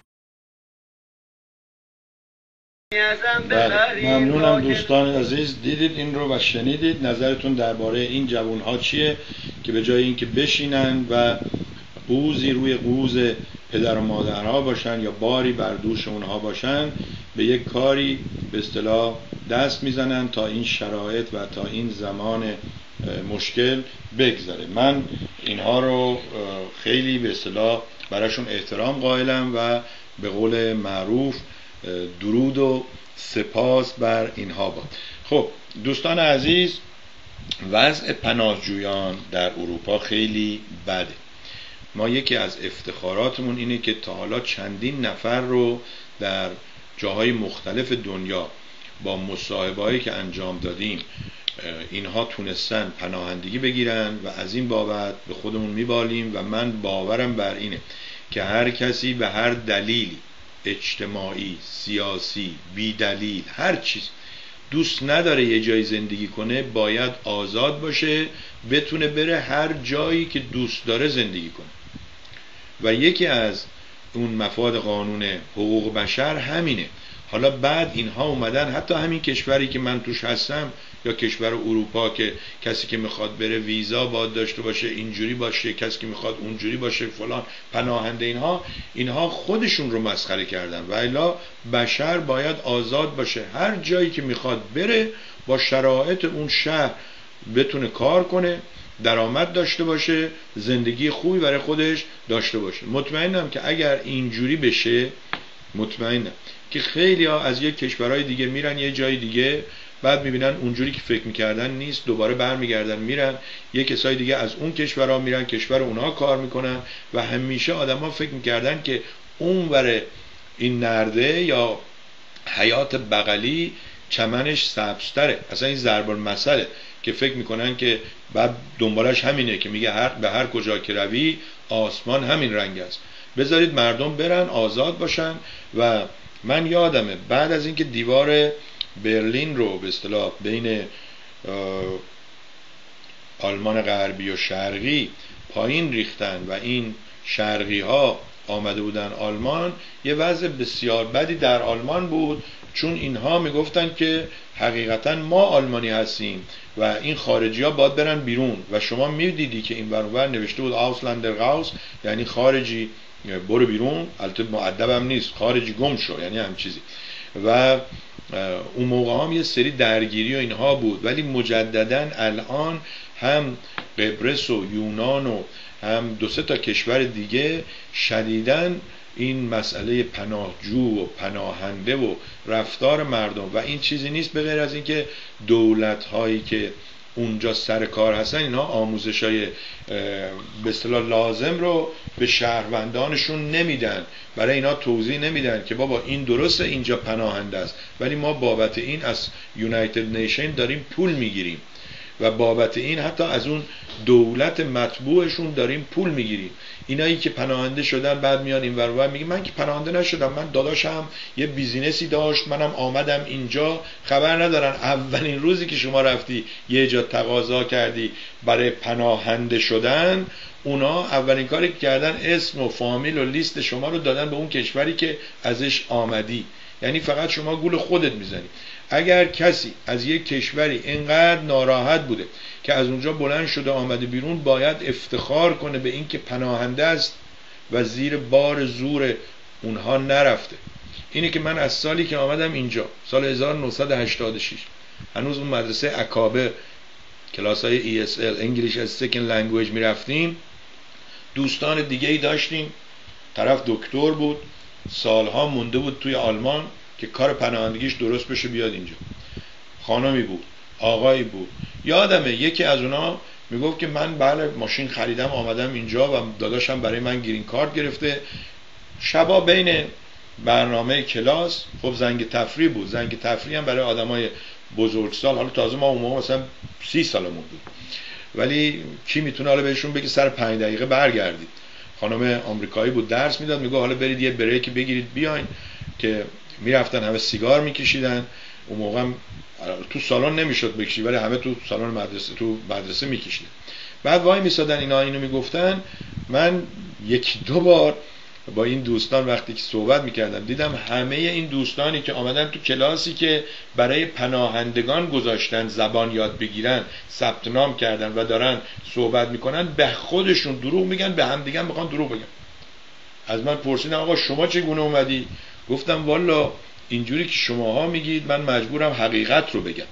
ممنونم دوستان عزیز، دیدید این رو و شنیدید. نظرتون درباره این جوانها چیه که به جای اینکه بشینن و قوزی روی قوز پدر و مادرها باشن یا باری بر دوش اونها باشن، به یک کاری به اصطلاح دست میزنن تا این شرایط و تا این زمان مشکل بگذره. من اینها رو خیلی به اصطلاح براشون احترام قائلم و به قول معروف درود و سپاس بر اینها باد. خب دوستان عزیز، وضع پناهجویان در اروپا خیلی بده. ما یکی از افتخاراتمون اینه که تا حالا چندین نفر رو در جاهای مختلف دنیا با مصاحبه‌هایی که انجام دادیم اینها تونستن پناهندگی بگیرن و از این بابت به خودمون میبالیم و من باورم بر اینه که هر کسی به هر دلیلی اجتماعی، سیاسی، بی دلیل، هر چیز دوست نداره یه جای زندگی کنه، باید آزاد باشه، بتونه بره هر جایی که دوست داره زندگی کنه. و یکی از اون مفاد قانون حقوق بشر همینه. حالا بعد اینها اومدن حتی همین کشوری که من توش هستم یا کشور اروپا که کسی که میخواد بره ویزا باید داشته باشه، اینجوری باشه، کسی که میخواد اونجوری باشه، فلان، پناهنده، اینها خودشون رو مسخره کردن. و الا بشر باید آزاد باشه، هر جایی که میخواد بره با شرایط اون شهر بتونه کار کنه، درآمد داشته باشه، زندگی خوبی برای خودش داشته باشه. مطمئنم که اگر اینجوری بشه، مطمئنم که خیلی ها از یک کشورهای دیگه میرن یه جای دیگه، بعد میبینن اونجوری که فکر میکردن نیست، دوباره برمیگردن میرن یه کسای دیگه از اون کشورها میرن کشور اونها کار میکنن و همیشه آدما فکر میکردن که اون وره این نرده یا حیات بغلی چمنش سبزتره. اصلا این ضرب المثله که فکر میکنن که بعد دنبالش همینه که میگه به هر کجا که روی آسمان همین رنگ است. بذارید مردم برن آزاد باشن. و من یادمه بعد از اینکه دیوار برلین رو به اصطلاح بین آلمان غربی و شرقی پایین ریختن و این شرقی ها آمده بودن آلمان، یه وضع بسیار بدی در آلمان بود، چون اینها میگفتن که حقیقتا ما آلمانی هستیم و این خارجی ها باید برن بیرون. و شما میدیدی که این برابر نوشته بود آوسلندر راوس، یعنی خارجی برو بیرون، البته مؤدب هم نیست، خارجی گم شو، یعنی هم چیزی. و اون موقع هم یه سری درگیری و اینها بود، ولی مجددا الان هم قبرس و یونان و هم 2-3 تا کشور دیگه شدیداً این مسئله پناهجو و پناهنده و رفتار مردم و این چیزی نیست به غیر از اینکه دولت هایی که اونجا سر کار هستن اینها آموزشای به اصطلاح لازم رو به شهروندانشون نمیدن، برای اینا توضیح نمیدن که بابا این درسته اینجا پناهنده است ولی ما بابت این از یونایتد نیشن داریم پول میگیریم. و بابت این حتی از اون دولت مطبوعشون داریم پول میگیریم. اینایی که پناهنده شدن بعد میان این ور اون ور میگن من که پناهنده نشدم، من داداشم یه بیزینسی داشت، منم آمدم اینجا. خبر ندارن اولین روزی که شما رفتی یه جا تقاضا کردی برای پناهنده شدن، اونا اولین کاری که کردن اسم و فامیل و لیست شما رو دادن به اون کشوری که ازش آمدی. یعنی فقط شما گول خودت میزنی. اگر کسی از یک کشوری اینقدر ناراحت بوده که از اونجا بلند شده آمده بیرون، باید افتخار کنه به این که پناهنده است و زیر بار زور اونها نرفته. اینه که من از سالی که آمدم اینجا، سال 1986، هنوز اون مدرسه اکابر کلاسای ESL English as Second Language میرفتیم، دوستان دیگه ای داشتیم، طرف دکتر بود، سالها مونده بود توی آلمان که کار پناهندگیش درست بشه بیاد اینجا. خانمی بود، آقایی بود. یادمه یکی از اونا میگفت که من بله ماشین خریدم آمدم اینجا و داداشم برای من گرین کارت گرفته. شبا بین برنامه کلاس خب زنگ تفریح بود، زنگ تفریح هم برای آدمای بزرگسال. حالا تازه ما اون موقع مثلا 30 سالمون بود، ولی کی میتونه حالا بهشون بگه سر 5 دقیقه برگردید. خانم آمریکایی بود درس میداد، میگه حالا برید یه بریک بگیرید بیاین، که میرفتن همه سیگار میکشیدن. اون موقع تو سالن نمیشد بکشی ولی همه تو سالن مدرسه تو مدرسه میکشیدن. بعد وای میسادن اینا اینو میگفتن. من یکی دو بار با این دوستان وقتی که صحبت میکردم دیدم همه این دوستانی که آمدن تو کلاسی که برای پناهندگان گذاشتن زبان یاد بگیرن ثبت نام کردن و دارن صحبت میکنن، به خودشون دروغ میگن، به هم دیگه میخوان دروغ بگن. از من پرسیدن آقا شما چگونه اومدی؟ گفتم والا اینجوری که شماها میگید من مجبورم حقیقت رو بگم.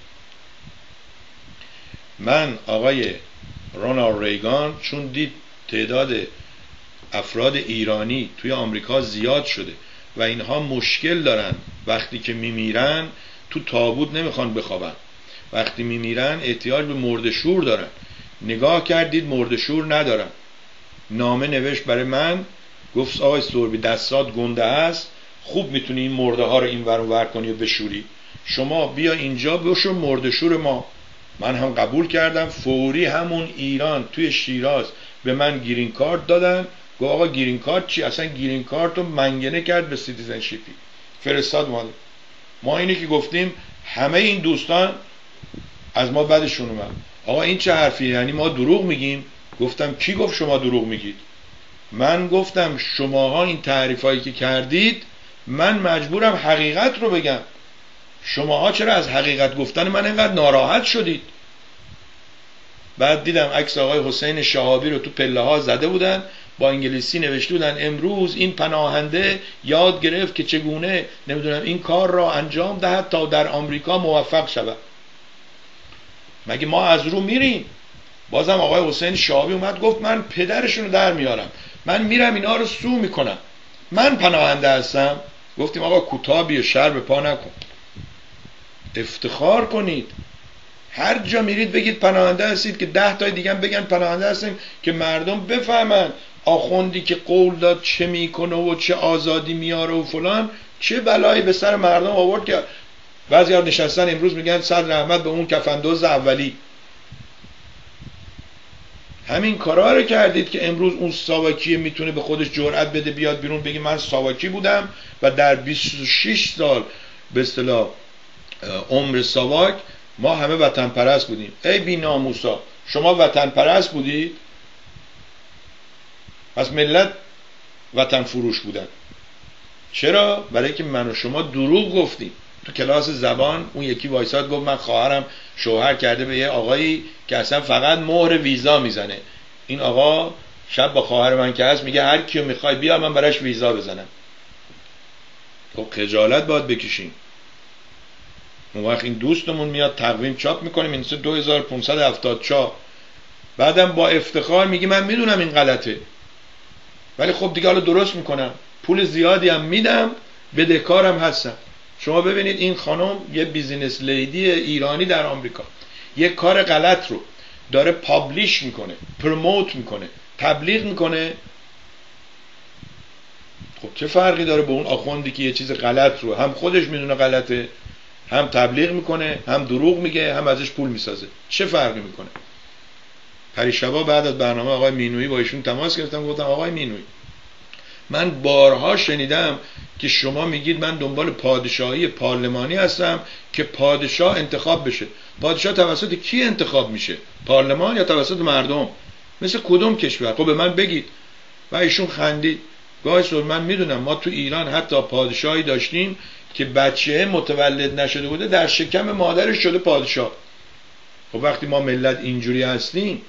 من آقای رونالد ریگان چون دید تعداد افراد ایرانی توی آمریکا زیاد شده و اینها مشکل دارن، وقتی که میمیرن تو تابوت نمیخوان بخوابن، وقتی میمیرن احتیاج به مرده‌شور دارن. نگاه کردید مرده‌شور ندارن. نامه نوشت برای من، گفت آقای سوربی دستات گنده است، خوب میتونی این مرده ها رو این ور اون ور کنی و بشوری، شما بیا اینجا بشو مرده‌شور ما. من هم قبول کردم. فوری همون ایران توی شیراز به من گرین کارت دادن. گفت آقا گرین کارت چی؟ اصلا گرین کارت رو منگنه کرد به سیتیزنشیپی فرستاد ما اینی که گفتیم همه این دوستان از ما بدشون اومد. آقا این چه حرفی؟ یعنی ما دروغ میگیم؟ گفتم کی گفت شما دروغ میگید؟ من گفتم شماها این تعریفایی که کردید من مجبورم حقیقت رو بگم. شماها چرا از حقیقت گفتن من اینقدر ناراحت شدید؟ بعد دیدم عکس آقای حسین شهابی رو تو پله ها زده بودن، با انگلیسی نوشته بودن امروز این پناهنده یاد گرفت که چگونه نمیدونم این کار را انجام دهد تا در آمریکا موفق شود. مگه ما از رو میریم؟ بازم آقای حسین شهابی اومد گفت من پدرشون رو در میارم، من میرم اینا رو سو میکنم، من پناهنده هستم. گفتیم آقا کوتاه و شر به پا نکن، افتخار کنید، هر جا میرید بگید پناهنده هستید که 10 تای دیگه هم بگن پناهنده هستیم که مردم بفهمن آخوندی که قول داد چه میکنه و چه آزادی میاره و فلان، چه بلایی به سر مردم آورد که بعضی‌ها نشستن امروز میگن صدر احمد به اون کفندوز اولی. همین کارا رو کردید که امروز اون ساواکی میتونه به خودش جرأت بده بیاد بیرون بگه من ساواکی بودم و در 26 سال به اصطلاح عمر ساواک ما همه وطن پرست بودیم. ای بی ناموسا، شما وطن پرست بودید؟ پس ملت وطن فروش بودن. چرا؟ برای که من و شما دروغ گفتیم. تو کلاس زبان اون یکی وایساد گفت من خواهرم شوهر کرده به یه آقایی که اصلا فقط مهر ویزا میزنه. این آقا شب با خواهر من که هست میگه هر کیو میخوای بیا من براش ویزا بزنم. خب خجالت باید بکشیم. اون وقت این دوستمون میاد تقویم چاپ میکنیم این 2574، بعدم با افتخار میگه من میدونم این غلطه ولی خب دیگه حالا درست میکنم، پول زیادی هم میدم، بدهکارم هستم. شما ببینید این خانم یه بیزینس لیدی ایرانی در آمریکا یه کار غلط رو داره پابلیش میکنه، پروموت میکنه، تبلیغ میکنه. خب چه فرقی داره با اون آخوندی که یه چیز غلط رو هم خودش میدونه غلطه هم تبلیغ میکنه، هم دروغ میگه، هم ازش پول میسازه. چه فرقی میکنه؟ پریشبا بعد از برنامه آقای مینویی با ایشون تماس گرفتم، گفتم آقای مینویی، من بارها شنیدم که شما میگید من دنبال پادشاهی پارلمانی هستم که پادشاه انتخاب بشه. پادشاه توسط کی انتخاب میشه؟ پارلمان یا توسط مردم؟ مثل کدوم کشور؟ خب به من بگید. و ایشون خندید. گاهی من میدونم ما تو ایران حتی پادشاهی داشتیم که بچه متولد نشده بوده در شکم مادرش شده پادشاه. خب وقتی ما ملت اینجوری هستیم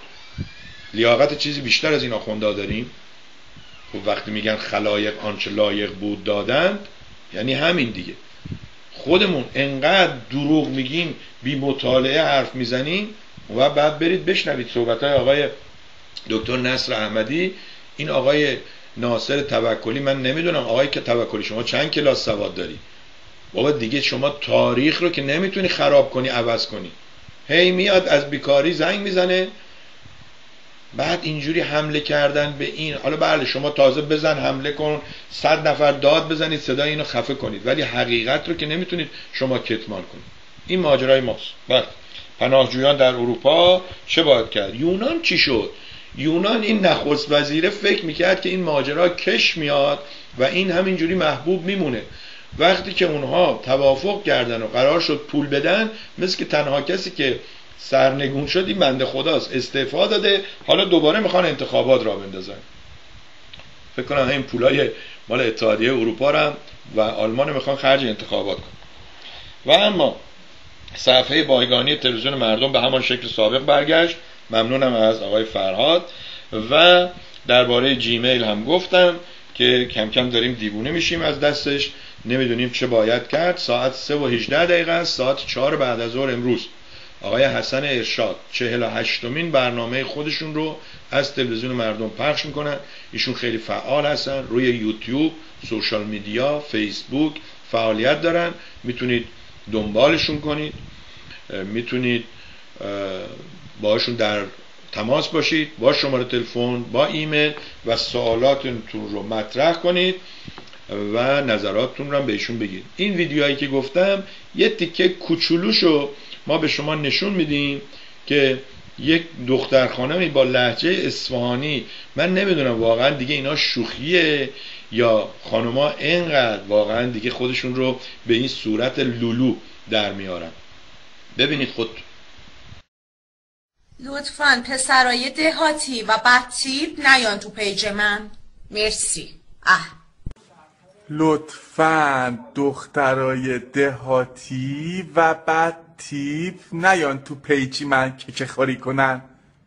لیاقت چیزی بیشتر از این آخوندا داریم؟ خب وقتی میگن خلایق آنچه لایق بود دادند، یعنی همین دیگه. خودمون انقدر دروغ میگیم، بی مطالعه حرف میزنیم و بعد برید بشنوید صحبت‌های آقای دکتر نصر احمدی. این آقای ناصر توکلی، من نمیدونم آقای که توکلی شما چند کلاس سواد داری؟ بابا دیگه شما تاریخ رو که نمیتونی خراب کنی عوض کنی. هی میاد از بیکاری زنگ میزنه، بعد اینجوری حمله کردن به این. حالا بله شما تازه بزن حمله کن، 100 نفر داد بزنید صدای اینو خفه کنید، ولی حقیقت رو که نمیتونید شما کتمان کنید. این ماجرای ماست. بله پناهجویان در اروپا چه باید کرد؟ یونان چی شد؟ یونان این نخست وزیره فکر میکرد که این ماجرا کش میاد و این همینجوری محبوب میمونه. وقتی که اونها توافق کردن و قرار شد پول بدن، مثل که تنها کسی که سرنگون شد این بنده خداست، استعفا داده، حالا دوباره میخوان انتخابات را بندازن. فکر کنم این پولای مال اتحادیه اروپا هم و آلمان میخوان خرج انتخابات کنن. و اما صفحه بایگانی تلویزیون مردم به همان شکل سابق برگشت. ممنونم از آقای فرهاد. و درباره جیمیل هم گفتم که کم کم داریم دیوونه میشیم از دستش، نمیدونیم چه باید کرد. ساعت 3:18 است، ساعت 4 بعد از ظهر امروز آقای حسن ارشاد 48مین برنامه خودشون رو از تلویزیون مردم پخش میکنن. ایشون خیلی فعال هستن، روی یوتیوب، سوشال میدیا، فیسبوک فعالیت دارن. میتونید دنبالشون کنید، میتونید باشون در تماس باشید، با شماره تلفن، با ایمیل و سوالاتتون رو مطرح کنید و نظراتتون رو هم بهشون بگید. این ویدیوهایی که گفتم یه تیکه کوچولوشو ما به شما نشون میدیم که یک دختر خانمی با لهجه اصفهانی، من نمیدونم واقعا دیگه اینا شوخیه یا خانما اینقدر واقعا دیگه خودشون رو به این صورت لولو در میارن. ببینید خود. لطفاً پسرای دهاتی و بدتیپ نیان تو پیج من. مرسی. لطفاً دخترای دهاتی و بدتیپ نیان تو پیجی من که خوری کنن.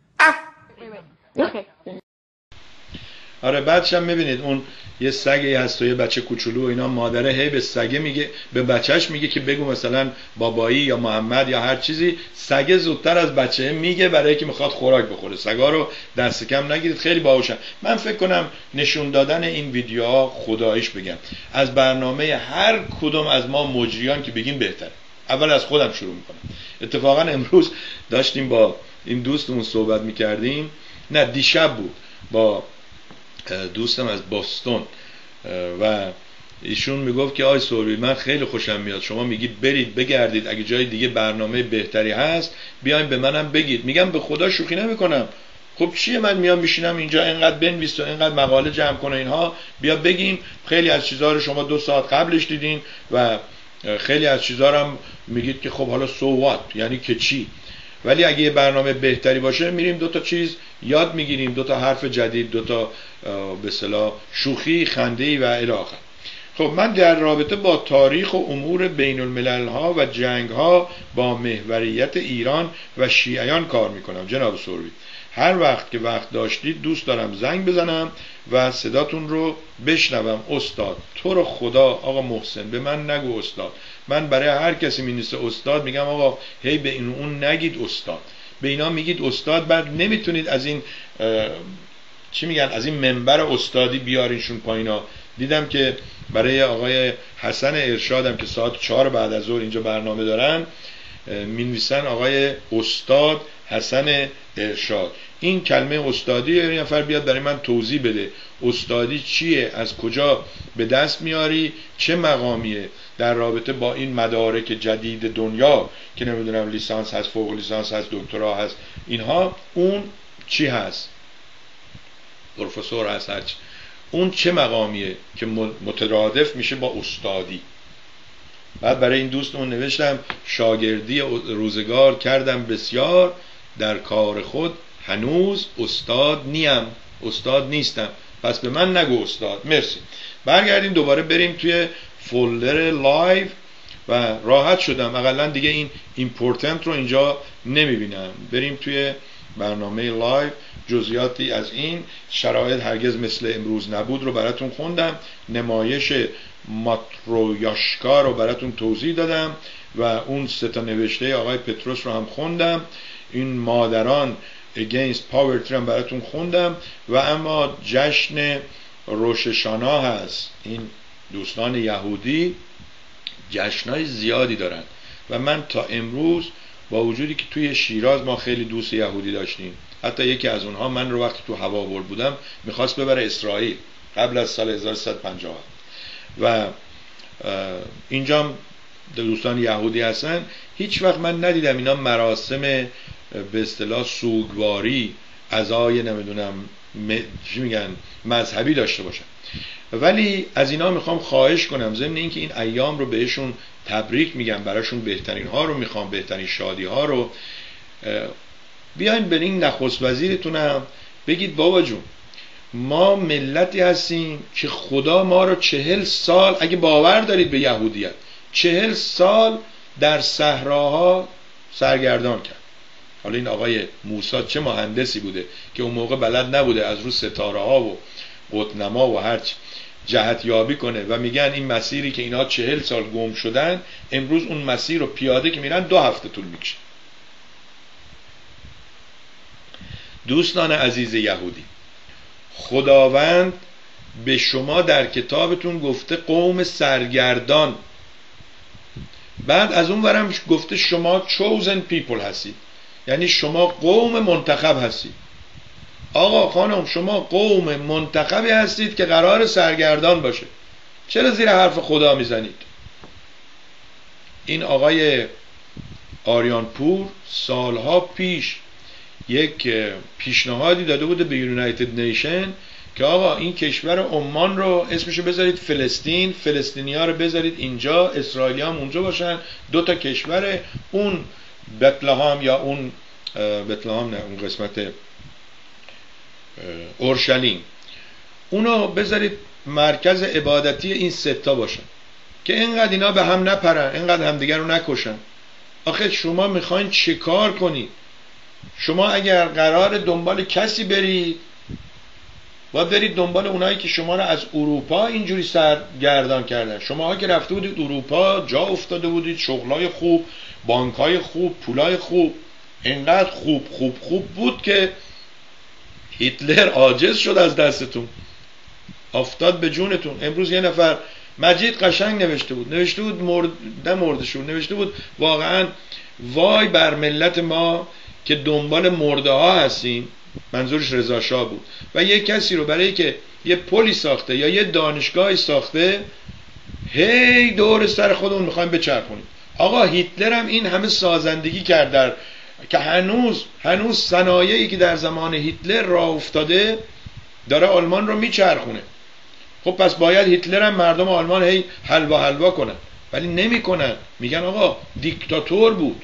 آره بعدش هم میبینید اون یه سگی هست و یه بچه کوچولو و اینا، مادره هی به سگه میگه، به بچهش میگه که بگو مثلا بابایی یا محمد یا هر چیزی. سگه زودتر از بچه میگه برای که میخواد خوراک بخوره. سگا رو دست کم نگیرید، خیلی باهوشن. من فکر کنم نشون دادن این ویدیوها خداییش بگم از برنامه هر کدوم از ما مجریان که بگیم بهتره. اول از خودم شروع میکنم. اتفاقا امروز داشتیم با این دوستمون صحبت میکردیم، نه دیشب بود، با دوستم از بوستون و ایشون میگفت که آی سوری من خیلی خوشم میاد شما میگید برید بگردید، اگه جای دیگه برنامه بهتری هست بیاین به منم بگید. میگم به خدا شوخی نمیکنم. خب چیه من میام میشینم اینجا اینقدر بنویس و اینقدر مقاله جمع کنه اینها، بیا بگیم. خیلی از چیزها رو شما 2 ساعت قبلش دیدین و خیلی از چیزها رو هم میگید که خب حالا سو وات، یعنی که چی. ولی اگه یه برنامه بهتری باشه میریم 2 تا چیز یاد میگیریم، 2 تا حرف جدید، 2 تا به اصطلاح شوخی، خنده‌ای و الی آخر. خب من در رابطه با تاریخ و امور بین الملل ها و جنگ ها با محوریت ایران و شیعیان کار میکنم جناب سروی. هر وقت که وقت داشتید دوست دارم زنگ بزنم و صداتون رو بشنوم. استاد تو رو خدا آقا محسن به من نگو استاد. من برای هر کسی می‌نویسه استاد میگم آقا هی به این اون نگید استاد، به اینا میگید استاد. بعد نمیتونید از این چی میگن از این منبر استادی بیارینشون پایینا. دیدم که برای آقای حسن ارشادم که ساعت 4 بعد از ظهر اینجا برنامه دارن می‌نویسن آقای استاد حسن ارشاد. این کلمه استادی یه نفر بیاد برای من توضیح بده استادی چیه، از کجا به دست میاری، چه مقامیه. در رابطه با این مدارک جدید دنیا که نمیدونم لیسانس هست، فوق لیسانس هست، دکترا هست، اینها اون چی هست، پروفسور هست، هرچی، اون چه مقامیه که مترادف میشه با استادی. بعد برای این دوستمون نوشتم شاگردی روزگار کردم بسیار، در کار خود هنوز استاد نیم، استاد نیستم، پس به من نگو استاد. مرسی. برگردیم دوباره بریم توی فولدر لایو و راحت شدم، اقلا دیگه این ایمپورتنت رو اینجا نمیبینم. بریم توی برنامه لایو، جزئیاتی از این شرایط هرگز مثل امروز نبود رو براتون خوندم، نمایش ماترویاشکا رو براتون توضیح دادم و اون 3 نوشته آقای پتروس رو هم خوندم، این مادران Against Poverty هم براتون خوندم. و اما جشن روششانا هست، این دوستان یهودی جشنای زیادی دارن و من تا امروز با وجودی که توی شیراز ما خیلی دوست یهودی داشتیم، حتی یکی از اونها من رو وقتی تو هواورد بودم میخواست ببره اسرائیل قبل از سال 1150 و اینجا دوستان یهودی هستن، هیچ وقت من ندیدم اینا مراسم به اصطلاح سوگواری، عزای نمیدونم چی میگن مذهبی داشته باشن. ولی از اینا میخوام خواهش کنم، ضمن اینکه این ایام رو بهشون تبریک میگم، براشون بهترین ها رو میخوام، بهترین شادی ها رو، بیاین به این نخست وزیرتونم بگید بابا جون ما ملتی هستیم که خدا ما رو 40 سال، اگه باور دارید به یهودیت، 40 سال در صحراها سرگردان کرد. حالا این آقای موسی چه مهندسی بوده که اون موقع بلد نبوده از رو ستاره ها و قطب‌نما و هر جهت یابی کنه و میگن این مسیری که اینا 40 سال گم شدن، امروز اون مسیر رو پیاده که میرن 2 هفته طول میکشه. دوستان عزیز یهودی، خداوند به شما در کتابتون گفته قوم سرگردان، بعد از اون ورم گفته شما chosen people هستید، یعنی شما قوم منتخب هستید. آقا خانم شما قوم منتخبی هستید که قرار سرگردان باشه، چرا زیر حرف خدا میزنید؟ این آقای آریانپور سالها پیش یک پیشنهادی داده بوده به یونایتد نیشن که آقا این کشور عمان رو اسمشو بذارید فلسطین، فلسطینی‌ها رو بذارید اینجا، اسرائیلی هم اونجا باشن، 2 تا کشور، اون بتلهم یا اون بتلهم نه اون قسمت اورشلیم، اونو بذارید مرکز عبادتی این 3 تا باشن که اینقدر اینا به هم نپرن، اینقدر همدیگر رو نکشن. آخه شما میخواین چه کار کنید؟ شما اگر قرار دنبال کسی برید باید برید دنبال اونایی که شما رو از اروپا اینجوری سرگردان کردن. شماها که رفته بودید اروپا، جا افتاده بودید، شغلای خوب، بانکای خوب، پولای خوب، اینقدر خوب بود که هیتلر عاجز شد از دستتون، افتاد به جونتون. امروز یه نفر مجید قشنگ نوشته بود نوشته بود واقعا وای بر ملت ما که دنبال مرده ها هستیم، منظورش رضا شاه بود، و یه کسی رو برای که یه پلی ساخته یا یه دانشگاهی ساخته هی دور سر خودمون میخوایم بچرخونیم. آقا هیتلر هم این همه سازندگی کرد در که هنوز صنایعی که در زمان هیتلر راه افتاده داره آلمان رو میچرخونه. خب پس باید هیتلر هم مردم آلمان هی حلوا کنن، ولی نمیکنن، میگن آقا دیکتاتور بود.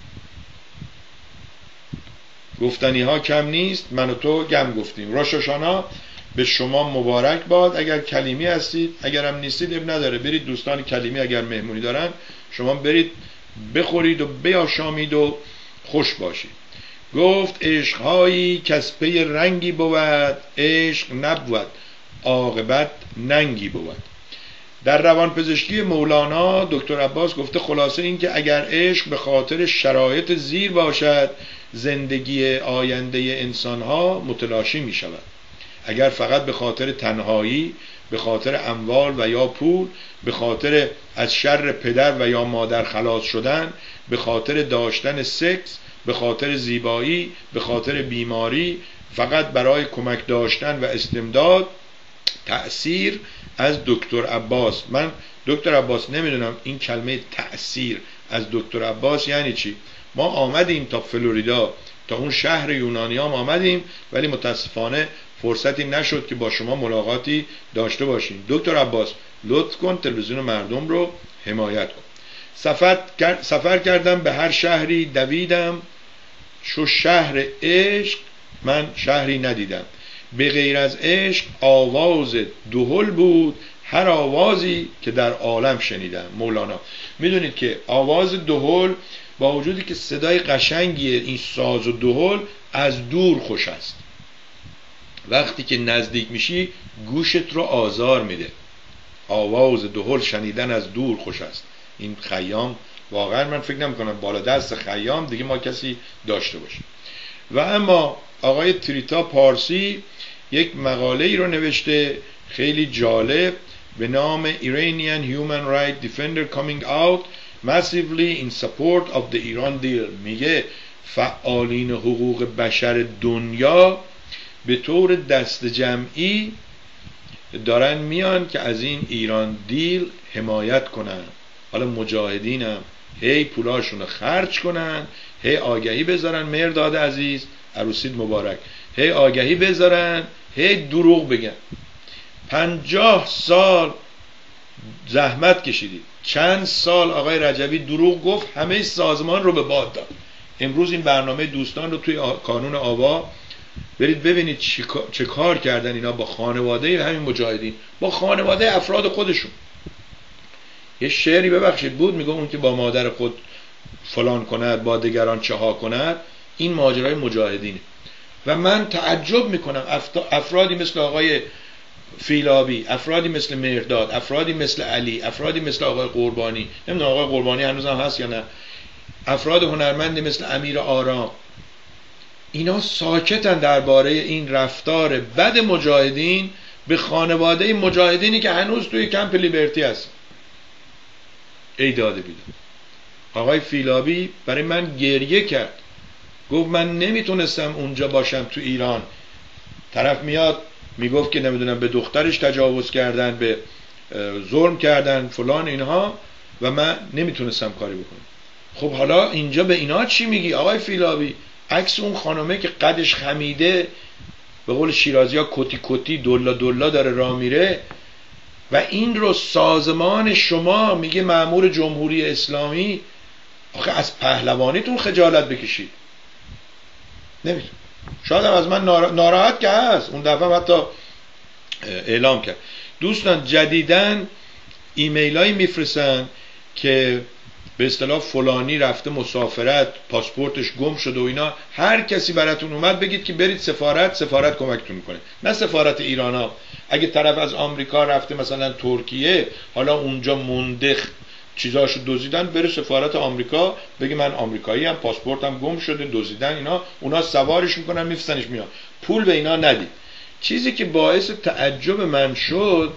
گفتنی ها کم نیست، من و تو گم گفتیم. روششانا به شما مبارک باد. اگر کلیمی هستید، اگر هم نیستید اب نداره، برید دوستان کلیمی اگر مهمونی دارن شما برید بخورید و بیاشامید و خوش باشید. گفت عشقهایی کسپه رنگی بود، عشق نبود عاقبت ننگی بود. در روانپزشکی مولانا دکتر عباس گفته خلاصه این که اگر عشق به خاطر شرایط زیر باشد زندگی آینده انسانها متلاشی می شود. اگر فقط به خاطر تنهایی، به خاطر اموال و یا پول، به خاطر از شر پدر و یا مادر خلاص شدن، به خاطر داشتن سکس، به خاطر زیبایی، به خاطر بیماری، فقط برای کمک داشتن و استمداد. تأثیر از دکتر عباس. من دکتر عباس نمیدونم این کلمه تأثیر از دکتر عباس یعنی چی. ما آمدیم تا فلوریدا، تا اون شهر یونانیام آمدیم، ولی متاسفانه فرصتی نشد که با شما ملاقاتی داشته باشیم. دکتر عباس لطف کن تلویزیون مردم رو حمایت کن. سفر کردم به هر شهری دویدم، شو شهر عشق من شهری ندیدم. به غیر از عشق آواز دهل بود هر آوازی که در عالم شنیدم. مولانا. میدونید که آواز دهل با وجودی که صدای قشنگیه، این ساز و دهل از دور خوش است، وقتی که نزدیک میشی گوشت رو آزار میده. آواز دهل شنیدن از دور خوش است. این خیام واقعا من فکر نمی‌کنم بالا دست خیام دیگه ما کسی داشته باشیم. و اما آقای تریتا پارسی یک مقاله ای رو نوشته خیلی جالب به نام Iranian Human Rights Defender Coming Out Massively in Support of the Iran Deal. میگه فعالین حقوق بشر دنیا به طور دست جمعی دارن میان که از این ایران دیل حمایت کنن. حالا مجاهدینم هی پولاشون رو خرج کنن، هی آگهی بذارن، مرداد عزیز عروسیت مبارک، هی آگهی بذارن، هی دروغ بگن. 50 سال زحمت کشیدید، چند سال آقای رجبی دروغ گفت، همه سازمان رو به باد داد. امروز این برنامه دوستان رو توی کانون آوا برید ببینید چه کار کردن اینا با خانواده همین مجاهدین، با خانواده افراد خودشون. یه شعری ببخشید بود میگه اون که با مادر خود فلان کند با دیگران چه ها کند، این ماجرای مجاهدینه. و من تعجب میکنم افرادی مثل آقای فیلابی، افرادی مثل مرداد، افرادی مثل علی، افرادی مثل آقای قربانی، نمیدونم آقای قربانی هنوز هم هست یا نه، افراد هنرمندی مثل امیر آرام، اینا ساکتن درباره این رفتار بد مجاهدین به خانواده مجاهدینی که هنوز توی کمپ لیبرتی هست. ای داده بیدم. آقای فیلابی برای من گریه کرد، گفت من نمیتونستم اونجا باشم تو ایران. طرف میاد میگفت که نمیدونم به دخترش تجاوز کردن، به ظلم کردن فلان اینها، و من نمیتونستم کاری بکنم. خب حالا اینجا به اینا چی میگی آقای فیلابی؟ عکس اون خانومه که قدش خمیده، به قول شیرازی ها کتی کتی دلا دلا داره راه میره، و این رو سازمان شما میگه مأمور جمهوری اسلامی. آخه از پهلوانیتون خجالت بکشید. نمیدونم، شاید هم از من ناراحت که هست، اون دفعه حتی اعلام کرد. دوستان جدیدن ایمیل هایی میفرستن که به اصطلاح فلانی رفته مسافرت، پاسپورتش گم شده و اینا. هر کسی براتون اومد بگید که برید سفارت کمکتون میکنه، نه سفارت ایران ها. اگه طرف از آمریکا رفته مثلا ترکیه، حالا اونجا مونده چیزاشو دزدیدن، بره سفارت آمریکا بگه من آمریکایی ام، پاسپورتم گم شده، دزدیدن اینا، اونا سوارش میکنن میفرستنش میاد. پول به اینا ندید. چیزی که باعث تعجب من شد،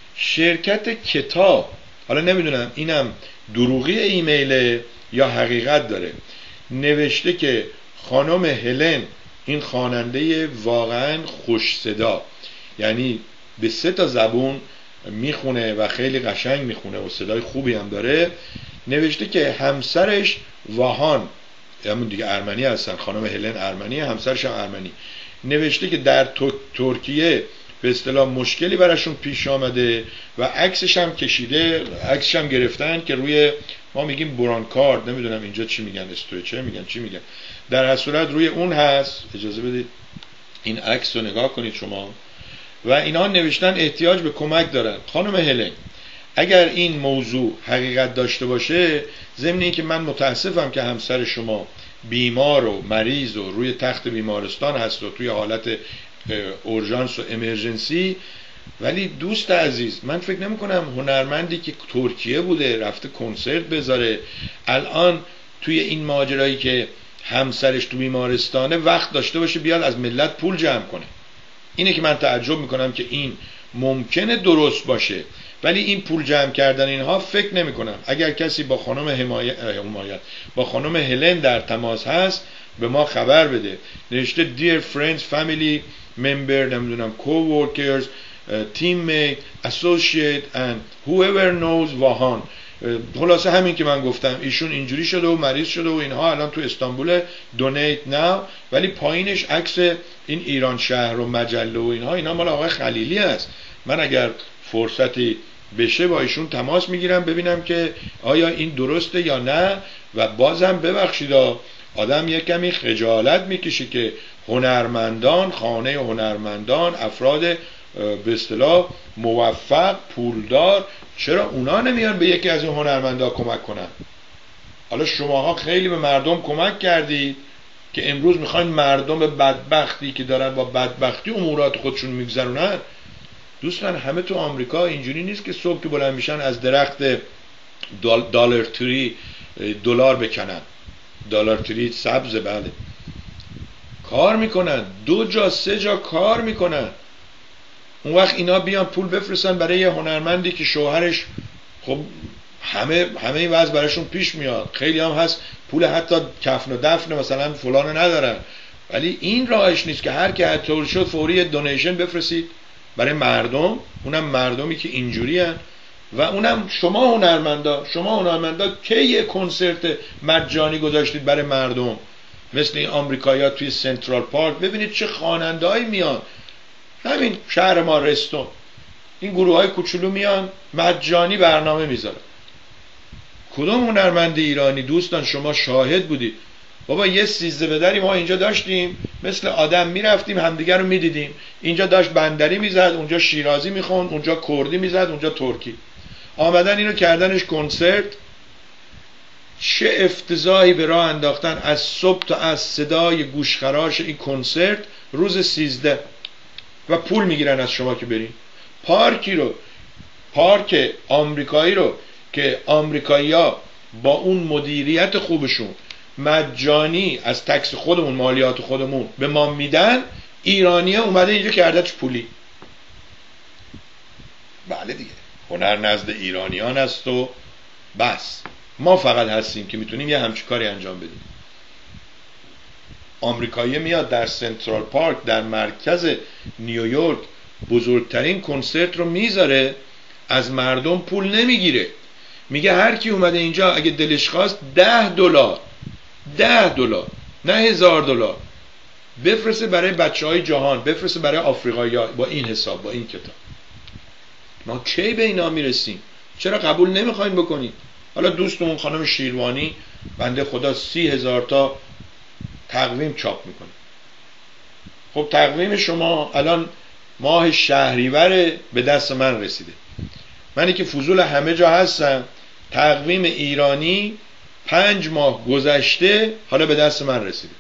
شرکت کتاب، حالا نمیدونم اینم دروغی ایمیله یا حقیقت داره، نوشته که خانم هلن، این خواننده واقعا خوش صدا، یعنی به 3 زبون میخونه و خیلی قشنگ میخونه و صدای خوبی هم داره، نوشته که همسرش واهان، همون دیگه ارمنی هستن، خانم هلن ارمنی، همسرش هم ارمنی، نوشته که در ترکیه به اصطلاح مشکلی براشون پیش آمده و عکسش هم کشیده، عکسش هم گرفتن که روی، ما میگیم برانکارد، نمیدونم اینجا چی میگن، استرچر میگن، چی میگن، در هر صورت روی اون هست. اجازه بدید این عکس رو نگاه کنید شما. و اینا نوشتن احتیاج به کمک دارن. خانم هلن، اگر این موضوع حقیقت داشته باشه، ضمن اینکه من متاسفم که همسر شما بیمار و مریض و روی تخت بیمارستان هست و توی حالت اورژانس و امرجنسی، ولی دوست عزیز، من فکر نمی کنم هنرمندی که ترکیه بوده رفته کنسرت بذاره الان توی این ماجرایی که همسرش تو بیمارستانه وقت داشته باشه بیاد از ملت پول جمع کنه. اینه که من تعجب میکنم که این ممکنه درست باشه، ولی این پول جمع کردن اینها فکر نمی کنم. اگر کسی با خانم حمایت با خانم هلن در تماس هست به ما خبر بده. نوشته Dear friends, family member، نمیدونم co-workers teammate, associate and whoever knows واهان. خلاصه همین که من گفتم، ایشون اینجوری شده و مریض شده و اینها، الان تو استانبول دونیت ناو، ولی پایینش عکس این ایران شهر و مجله و اینها، اینا مال آقای خلیلی است. من اگر فرصتی بشه با ایشون تماس میگیرم ببینم که آیا این درسته یا نه. و بازم ببخشید آدم یک کمی خجالت میکشه که هنرمندان، خانه هنرمندان، افراد به اصطلاح موفق، پولدار، چرا اونا نمیان به یکی از این هنرمندا کمک کنن؟ حالا شماها خیلی به مردم کمک کردید که امروز میخواین مردم بدبختی که دارن با بدبختی امورات خودشون میگذرونن. دوستان همه تو آمریکا اینجوری نیست که صبح که بلند میشن از درخت دلار تری دلار بکنن. دلار تری سبز، بله، کار میکنن، 2 جا 3 جا کار میکنن. اون وقت اینا بیان پول بفرستن برای یه هنرمندی که شوهرش، خب همه این وضع براشون پیش میاد. خیلی هم هست پول حتی کفن و دفن مثلا فلان ندارن، ولی این راهش نیست که هر که طور شد فوری دونیشن بفرستید برای مردم، اونم مردمی که اینجوری هن. و اونم شما هنرمندا که یه کنسرت مجانی گذاشتید برای مردم، مثل این آمریکایی‌ها توی سنترال پارک. ببینید چه خواننده‌ای میان، همین شهر ما رستون، این گروه‌های کوچولو میان مجانی برنامه میذارن. کدوم هنرمند ایرانی دوستان شما شاهد بودید؟ بابا یه سیزده بدری ما اینجا داشتیم، مثل آدم میرفتیم همدیگر رو میدیدیم. اینجا داشت بندری میزد، اونجا شیرازی میخوند، اونجا کردی میزد، اونجا ترکی. آمدن اینو کردنش کنسرت. چه افتضاحی به راه انداختن از صبح تا از صدای گوشخراش این کنسرت روز 13 و پول میگیرن از شما که برین. پارک آمریکایی رو که آمریکایی‌ها با اون مدیریت خوبشون مجانی از تکس خودمون، مالیات خودمون به ما میدن، ایرانی‌ها اومده اینجا کردهش پولی. بله دیگه، هنر نزد ایرانیان است و بس. ما فقط هستیم که میتونیم یه همچین کاری انجام بدیم. آمریکایی میاد در سنترال پارک در مرکز نیویورک بزرگترین کنسرت رو میذاره، از مردم پول نمیگیره. میگه هر کی اومده اینجا اگه دلش خواست $10 نه $1000 بفرسته برای بچهای جهان، بفرسته برای آفریقایی‌ها. با این حساب، با این کتاب ما کی به اینا میرسیم؟ چرا قبول نمیخواین بکنید؟ حالا دوستمون خانم شیروانی بنده خدا 30,000 تا تقویم چاپ میکنه. خب تقویم شما الان ماه شهریور به دست من رسیده. منی که فضول همه جا هستم، تقویم ایرانی 5 ماه گذشته حالا به دست من رسیده.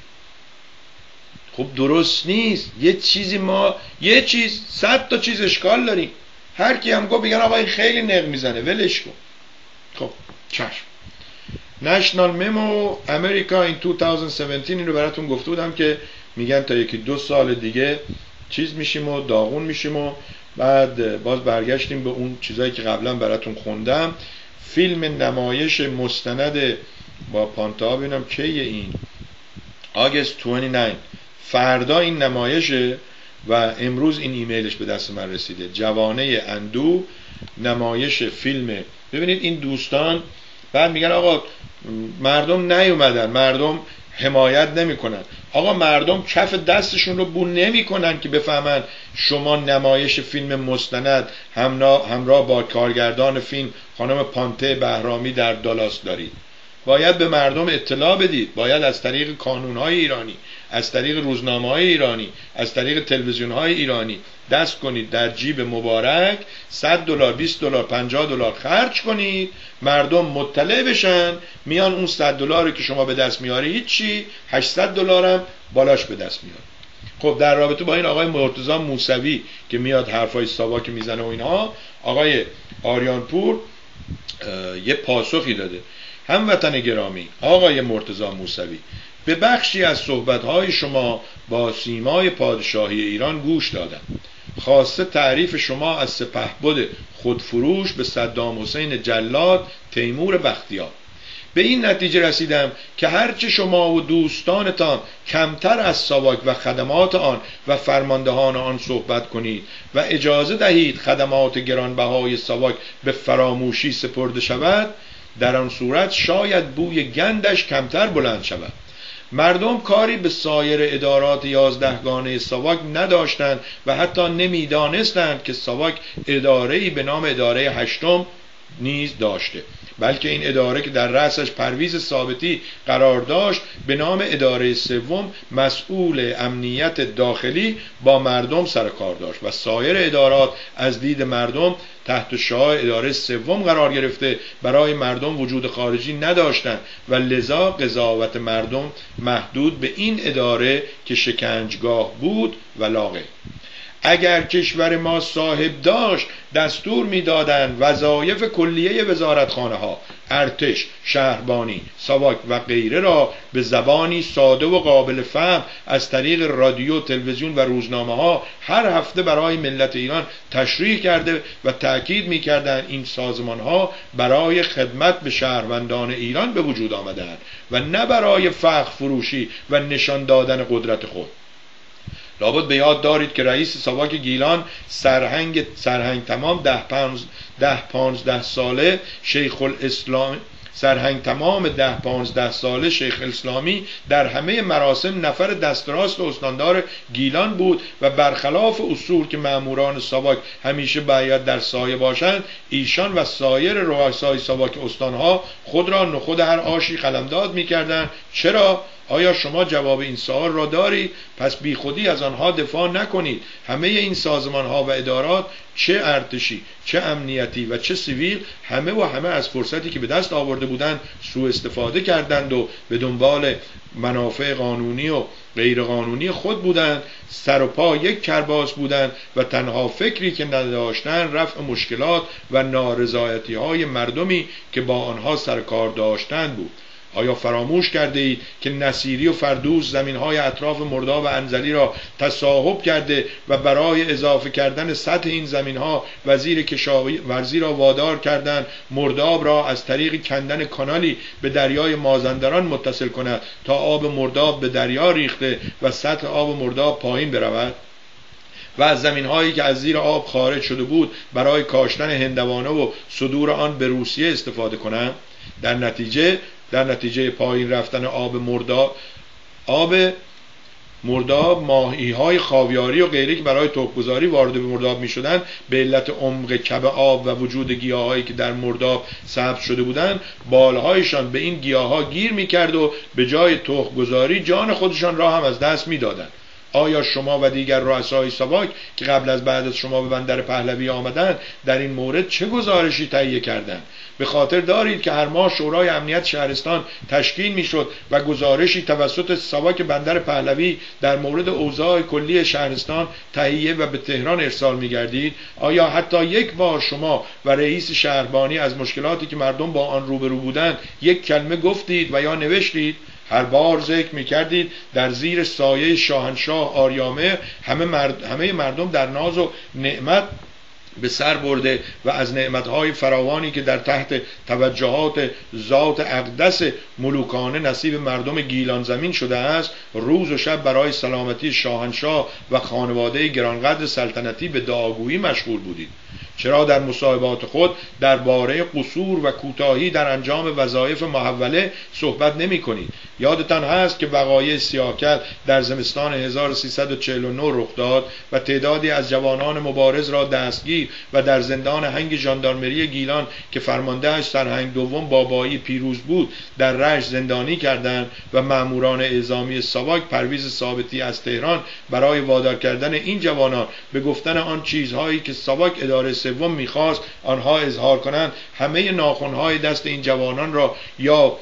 خب درست نیست. یه چیز 100 تا چیز اشکال داریم. هر کی هم گفت بگن آقا این خیلی نق میزنه، ولش کن. خب چشم. نشنال ممو امریکا این 2017 اینو براتون گفته بودم که میگن تا 1-2 سال دیگه چیز میشیم و داغون میشیم. و بعد باز برگشتیم به اون چیزایی که قبلا براتون خوندم. فیلم نمایش مستند با پانتا، ببینم کیه این، آگست 29، فردا این نمایشه و امروز این ایمیلش به دست من رسیده. جوانه اندو نمایش فیلم. ببینید این دوستان بعد میگن آقا مردم نیومدن، مردم حمایت نمیکنن. آقا مردم کف دستشون رو بو نمیکنن که بفهمن شما نمایش فیلم مستند همراه با کارگردان فیلم خانم پانته بهرامی در دالاس دارید. باید به مردم اطلاع بدید. باید از طریق کانونهای ایرانی، از طریق روزنامه‌های ایرانی، از طریق تلویزیون‌های ایرانی دست کنید در جیب مبارک، $100 $20 $50 خرج کنید، مردم مطلع بشن، میان اون $100 که شما به دست میاری هیچی، $800 هم بالاش به دست میاد. خب در رابطه با این آقای مرتضی موسوی که میاد حرفای ساواک میزنه و اینها، آقای آریانپور یه پاسخی داده. هموطن گرامی آقای مرتضی موسوی، به بخشی از صحبت‌های شما با سیمای پادشاهی ایران گوش دادم. خاصه تعریف شما از سپهبد خودفروش به صدام حسین جلاد تیمور بختیار. به این نتیجه رسیدم که هرچه شما و دوستانتان کمتر از ساواک و خدمات آن و فرماندهان آن صحبت کنید و اجازه دهید خدمات گرانبهای ساواک به فراموشی سپرده شود، در آن صورت شاید بوی گندش کمتر بلند شود. مردم کاری به سایر ادارات 11 گانه ساواک نداشتند و حتی نمیدانستند که ساواک اداره‌ای به نام اداره 8 نیز داشته، بلکه این اداره که در رأسش پرویز ثابتی قرار داشت به نام اداره 3 مسئول امنیت داخلی با مردم سر کار داشت و سایر ادارات از دید مردم تحت شعاع اداره 3 قرار گرفته برای مردم وجود خارجی نداشتند و لذا قضاوت مردم محدود به این اداره که شکنجگاه بود و لاغه. اگر کشور ما صاحب داشت دستور می‌دادند وظایف کلیه وزارتخانه ها، ارتش، شهربانی، ساواک و غیره را به زبانی ساده و قابل فهم از طریق رادیو، تلویزیون و روزنامه ها هر هفته برای ملت ایران تشریح کرده و تأکید می‌کردند این سازمان ها برای خدمت به شهروندان ایران به وجود آمدند و نه برای فخر فروشی و نشان دادن قدرت خود. لابد به یاد دارید که رئیس ساواک گیلان سرهنگ تمام 10-15 ساله شیخ الاسلام سرهنگ تمام 10-15 ساله شیخ اسلامی در همه مراسم نفر دست راست استاندار گیلان بود و برخلاف اصول که ماموران ساواک همیشه باید در سایه باشند، ایشان و سایر رؤسای ساواک استانها خود را نخود هر آشی قلمداد می‌کردند. چرا؟ آیا شما جواب این سوال را دارید؟ پس بی خودی از آنها دفاع نکنید. همه این سازمان ها و ادارات، چه ارتشی، چه امنیتی و چه سیویل، همه از فرصتی که به دست آورده بودند سوء استفاده کردند و به دنبال منافع قانونی و غیر قانونی خود بودند. سر و پا یک کرباس بودند و تنها فکری که نداشتند رفع مشکلات و نارضایتی های مردمی که با آنها سر کار داشتند بود. آیا فراموش کرده اید که نصیری و فردوس زمین‌های اطراف مرداب و انزلی را تصاحب کرده و برای اضافه کردن سطح این زمین‌ها وزیر کشاورزی را وادار کردند مرداب را از طریق کندن کانالی به دریای مازندران متصل کند تا آب مرداب به دریا ریخته و سطح آب مرداب پایین برود و از زمین‌هایی که از زیر آب خارج شده بود برای کاشتن هندوانه و صدور آن به روسیه استفاده کنند؟ در نتیجه پایین رفتن آب مرداب ماهی‌های خاویاری و غیره که برای تخم‌گذاری وارد به مرداب می‌شدند به علت عمق کب آب و وجود گیاهایی که در مرداب ثبت شده بودند، بالهایشان به این گیاها گیر می‌کرد و به جای تخم‌گذاری جان خودشان را هم از دست می‌دادند. آیا شما و دیگر رؤسای ساواک که قبل از بعد از شما به بندر پهلوی آمدند در این مورد چه گزارشی تهیه کردند؟ به خاطر دارید که هر ماه شورای امنیت شهرستان تشکیل میشد و گزارشی توسط ساواک بندر پهلوی در مورد اوضاع کلی شهرستان تهیه و به تهران ارسال میگردید؟ آیا حتی یک بار شما و رئیس شهربانی از مشکلاتی که مردم با آن روبرو بودند یک کلمه گفتید و یا نوشتید؟ هر بار ذکر می‌کردید در زیر سایه شاهنشاه آریامهر همه مردم در ناز و نعمت به سر برده و از نعمتهای فراوانی که در تحت توجهات ذات اقدس ملوکانه نصیب مردم گیلان زمین شده است، روز و شب برای سلامتی شاهنشاه و خانواده گرانقدر سلطنتی به دعاگویی مشغول بودید. چرا در مصاحبات خود درباره قصور و کوتاهی در انجام وظایف محوله صحبت نمی کنید؟ یادتان هست که وقایع سیاهکل در زمستان 1349 رخ داد و تعدادی از جوانان مبارز را دستگیر و در زندان هنگ ژاندارمری گیلان که فرماندهش سرهنگ دوم بابایی پیروز بود در رشت زندانی کردند و ماموران اعزامی ساواک پرویز ثابتی از تهران برای وادار کردن این جوانان به گفتن آن چیزهایی که ساواک اداره سوم میخواست آنها اظهار کنند، همه ناخنهای دست این جوانان را یا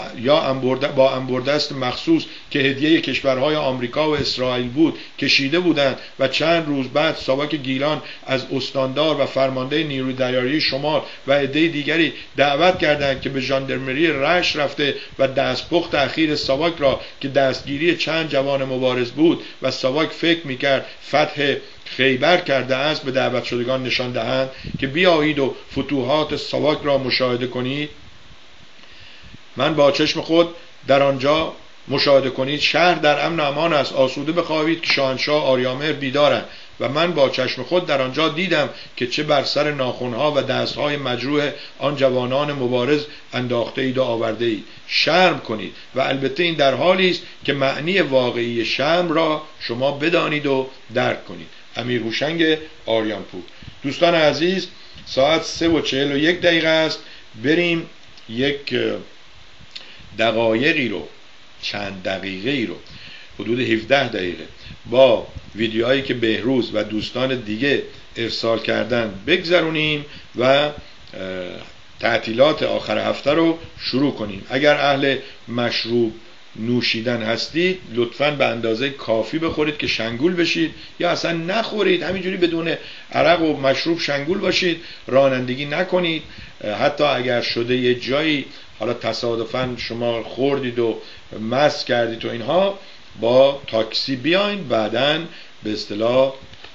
با انبردست مخصوص که هدیه کشورهای آمریکا و اسرائیل بود کشیده بودند و چند روز بعد ساواک گیلان از استاندار و فرمانده نیروی دریایی شمال و عده دیگری دعوت کردند که به ژاندارمری رشت رفته و دستپخت اخیر ساواک را که دستگیری چند جوان مبارز بود و ساواک فکر میکرد فتح خیبر کرده است به دعوت شدگان نشان دهند که بیایید و فتوحات ساواک را مشاهده کنید. من با چشم خود در آنجا مشاهده کنید شهر در امن و امان است. آسوده بخواهید که شاهنشاه آریامهر بیدارند و من با چشم خود در آنجا دیدم که چه بر سر ناخنها و دستهای مجروح آن جوانان مبارز انداخته اید و آورده اید. شرم کنید و البته این در حالی است که معنی واقعی شرم را شما بدانید و درک کنید. امیر هوشنگ آریانپور. دوستان عزیز، ساعت 3:41 است. بریم یک دقایقی رو، چند دقیقه‌ای رو، حدود 17 دقیقه با ویدیوهایی که بهروز و دوستان دیگه ارسال کردن بگذرونیم و تعطیلات آخر هفته رو شروع کنیم. اگر اهل مشروب نوشیدن هستید لطفاً به اندازه کافی بخورید که شنگول بشید، یا اصلا نخورید، همینجوری بدون عرق و مشروب شنگول باشید، رانندگی نکنید. حتی اگر شده یه جایی حالا تصادفاً شما خوردید و مست کردید و اینها، با تاکسی بیاین، بعداً به اصطلاح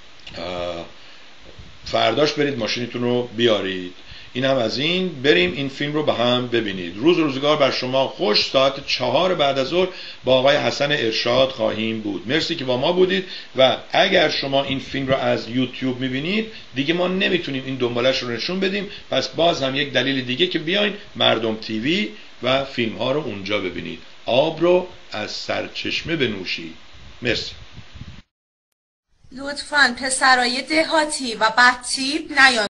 فرداش برید ماشینتون رو بیارید. این هم از این. بریم این فیلم رو به هم ببینید. روز روزگار بر شما خوش. ساعت 4 بعد از ظهر با آقای حسن ارشاد خواهیم بود. مرسی که با ما بودید و اگر شما این فیلم رو از یوتیوب میبینید دیگه ما نمیتونیم این دنبالش رو نشون بدیم، پس باز هم یک دلیل دیگه که بیاین مردم تیوی و فیلم ها رو اونجا ببینید. آب رو از سرچشمه بنوشید. مرسی. لطفاً پسرای دهاتی و بدتیپ نیان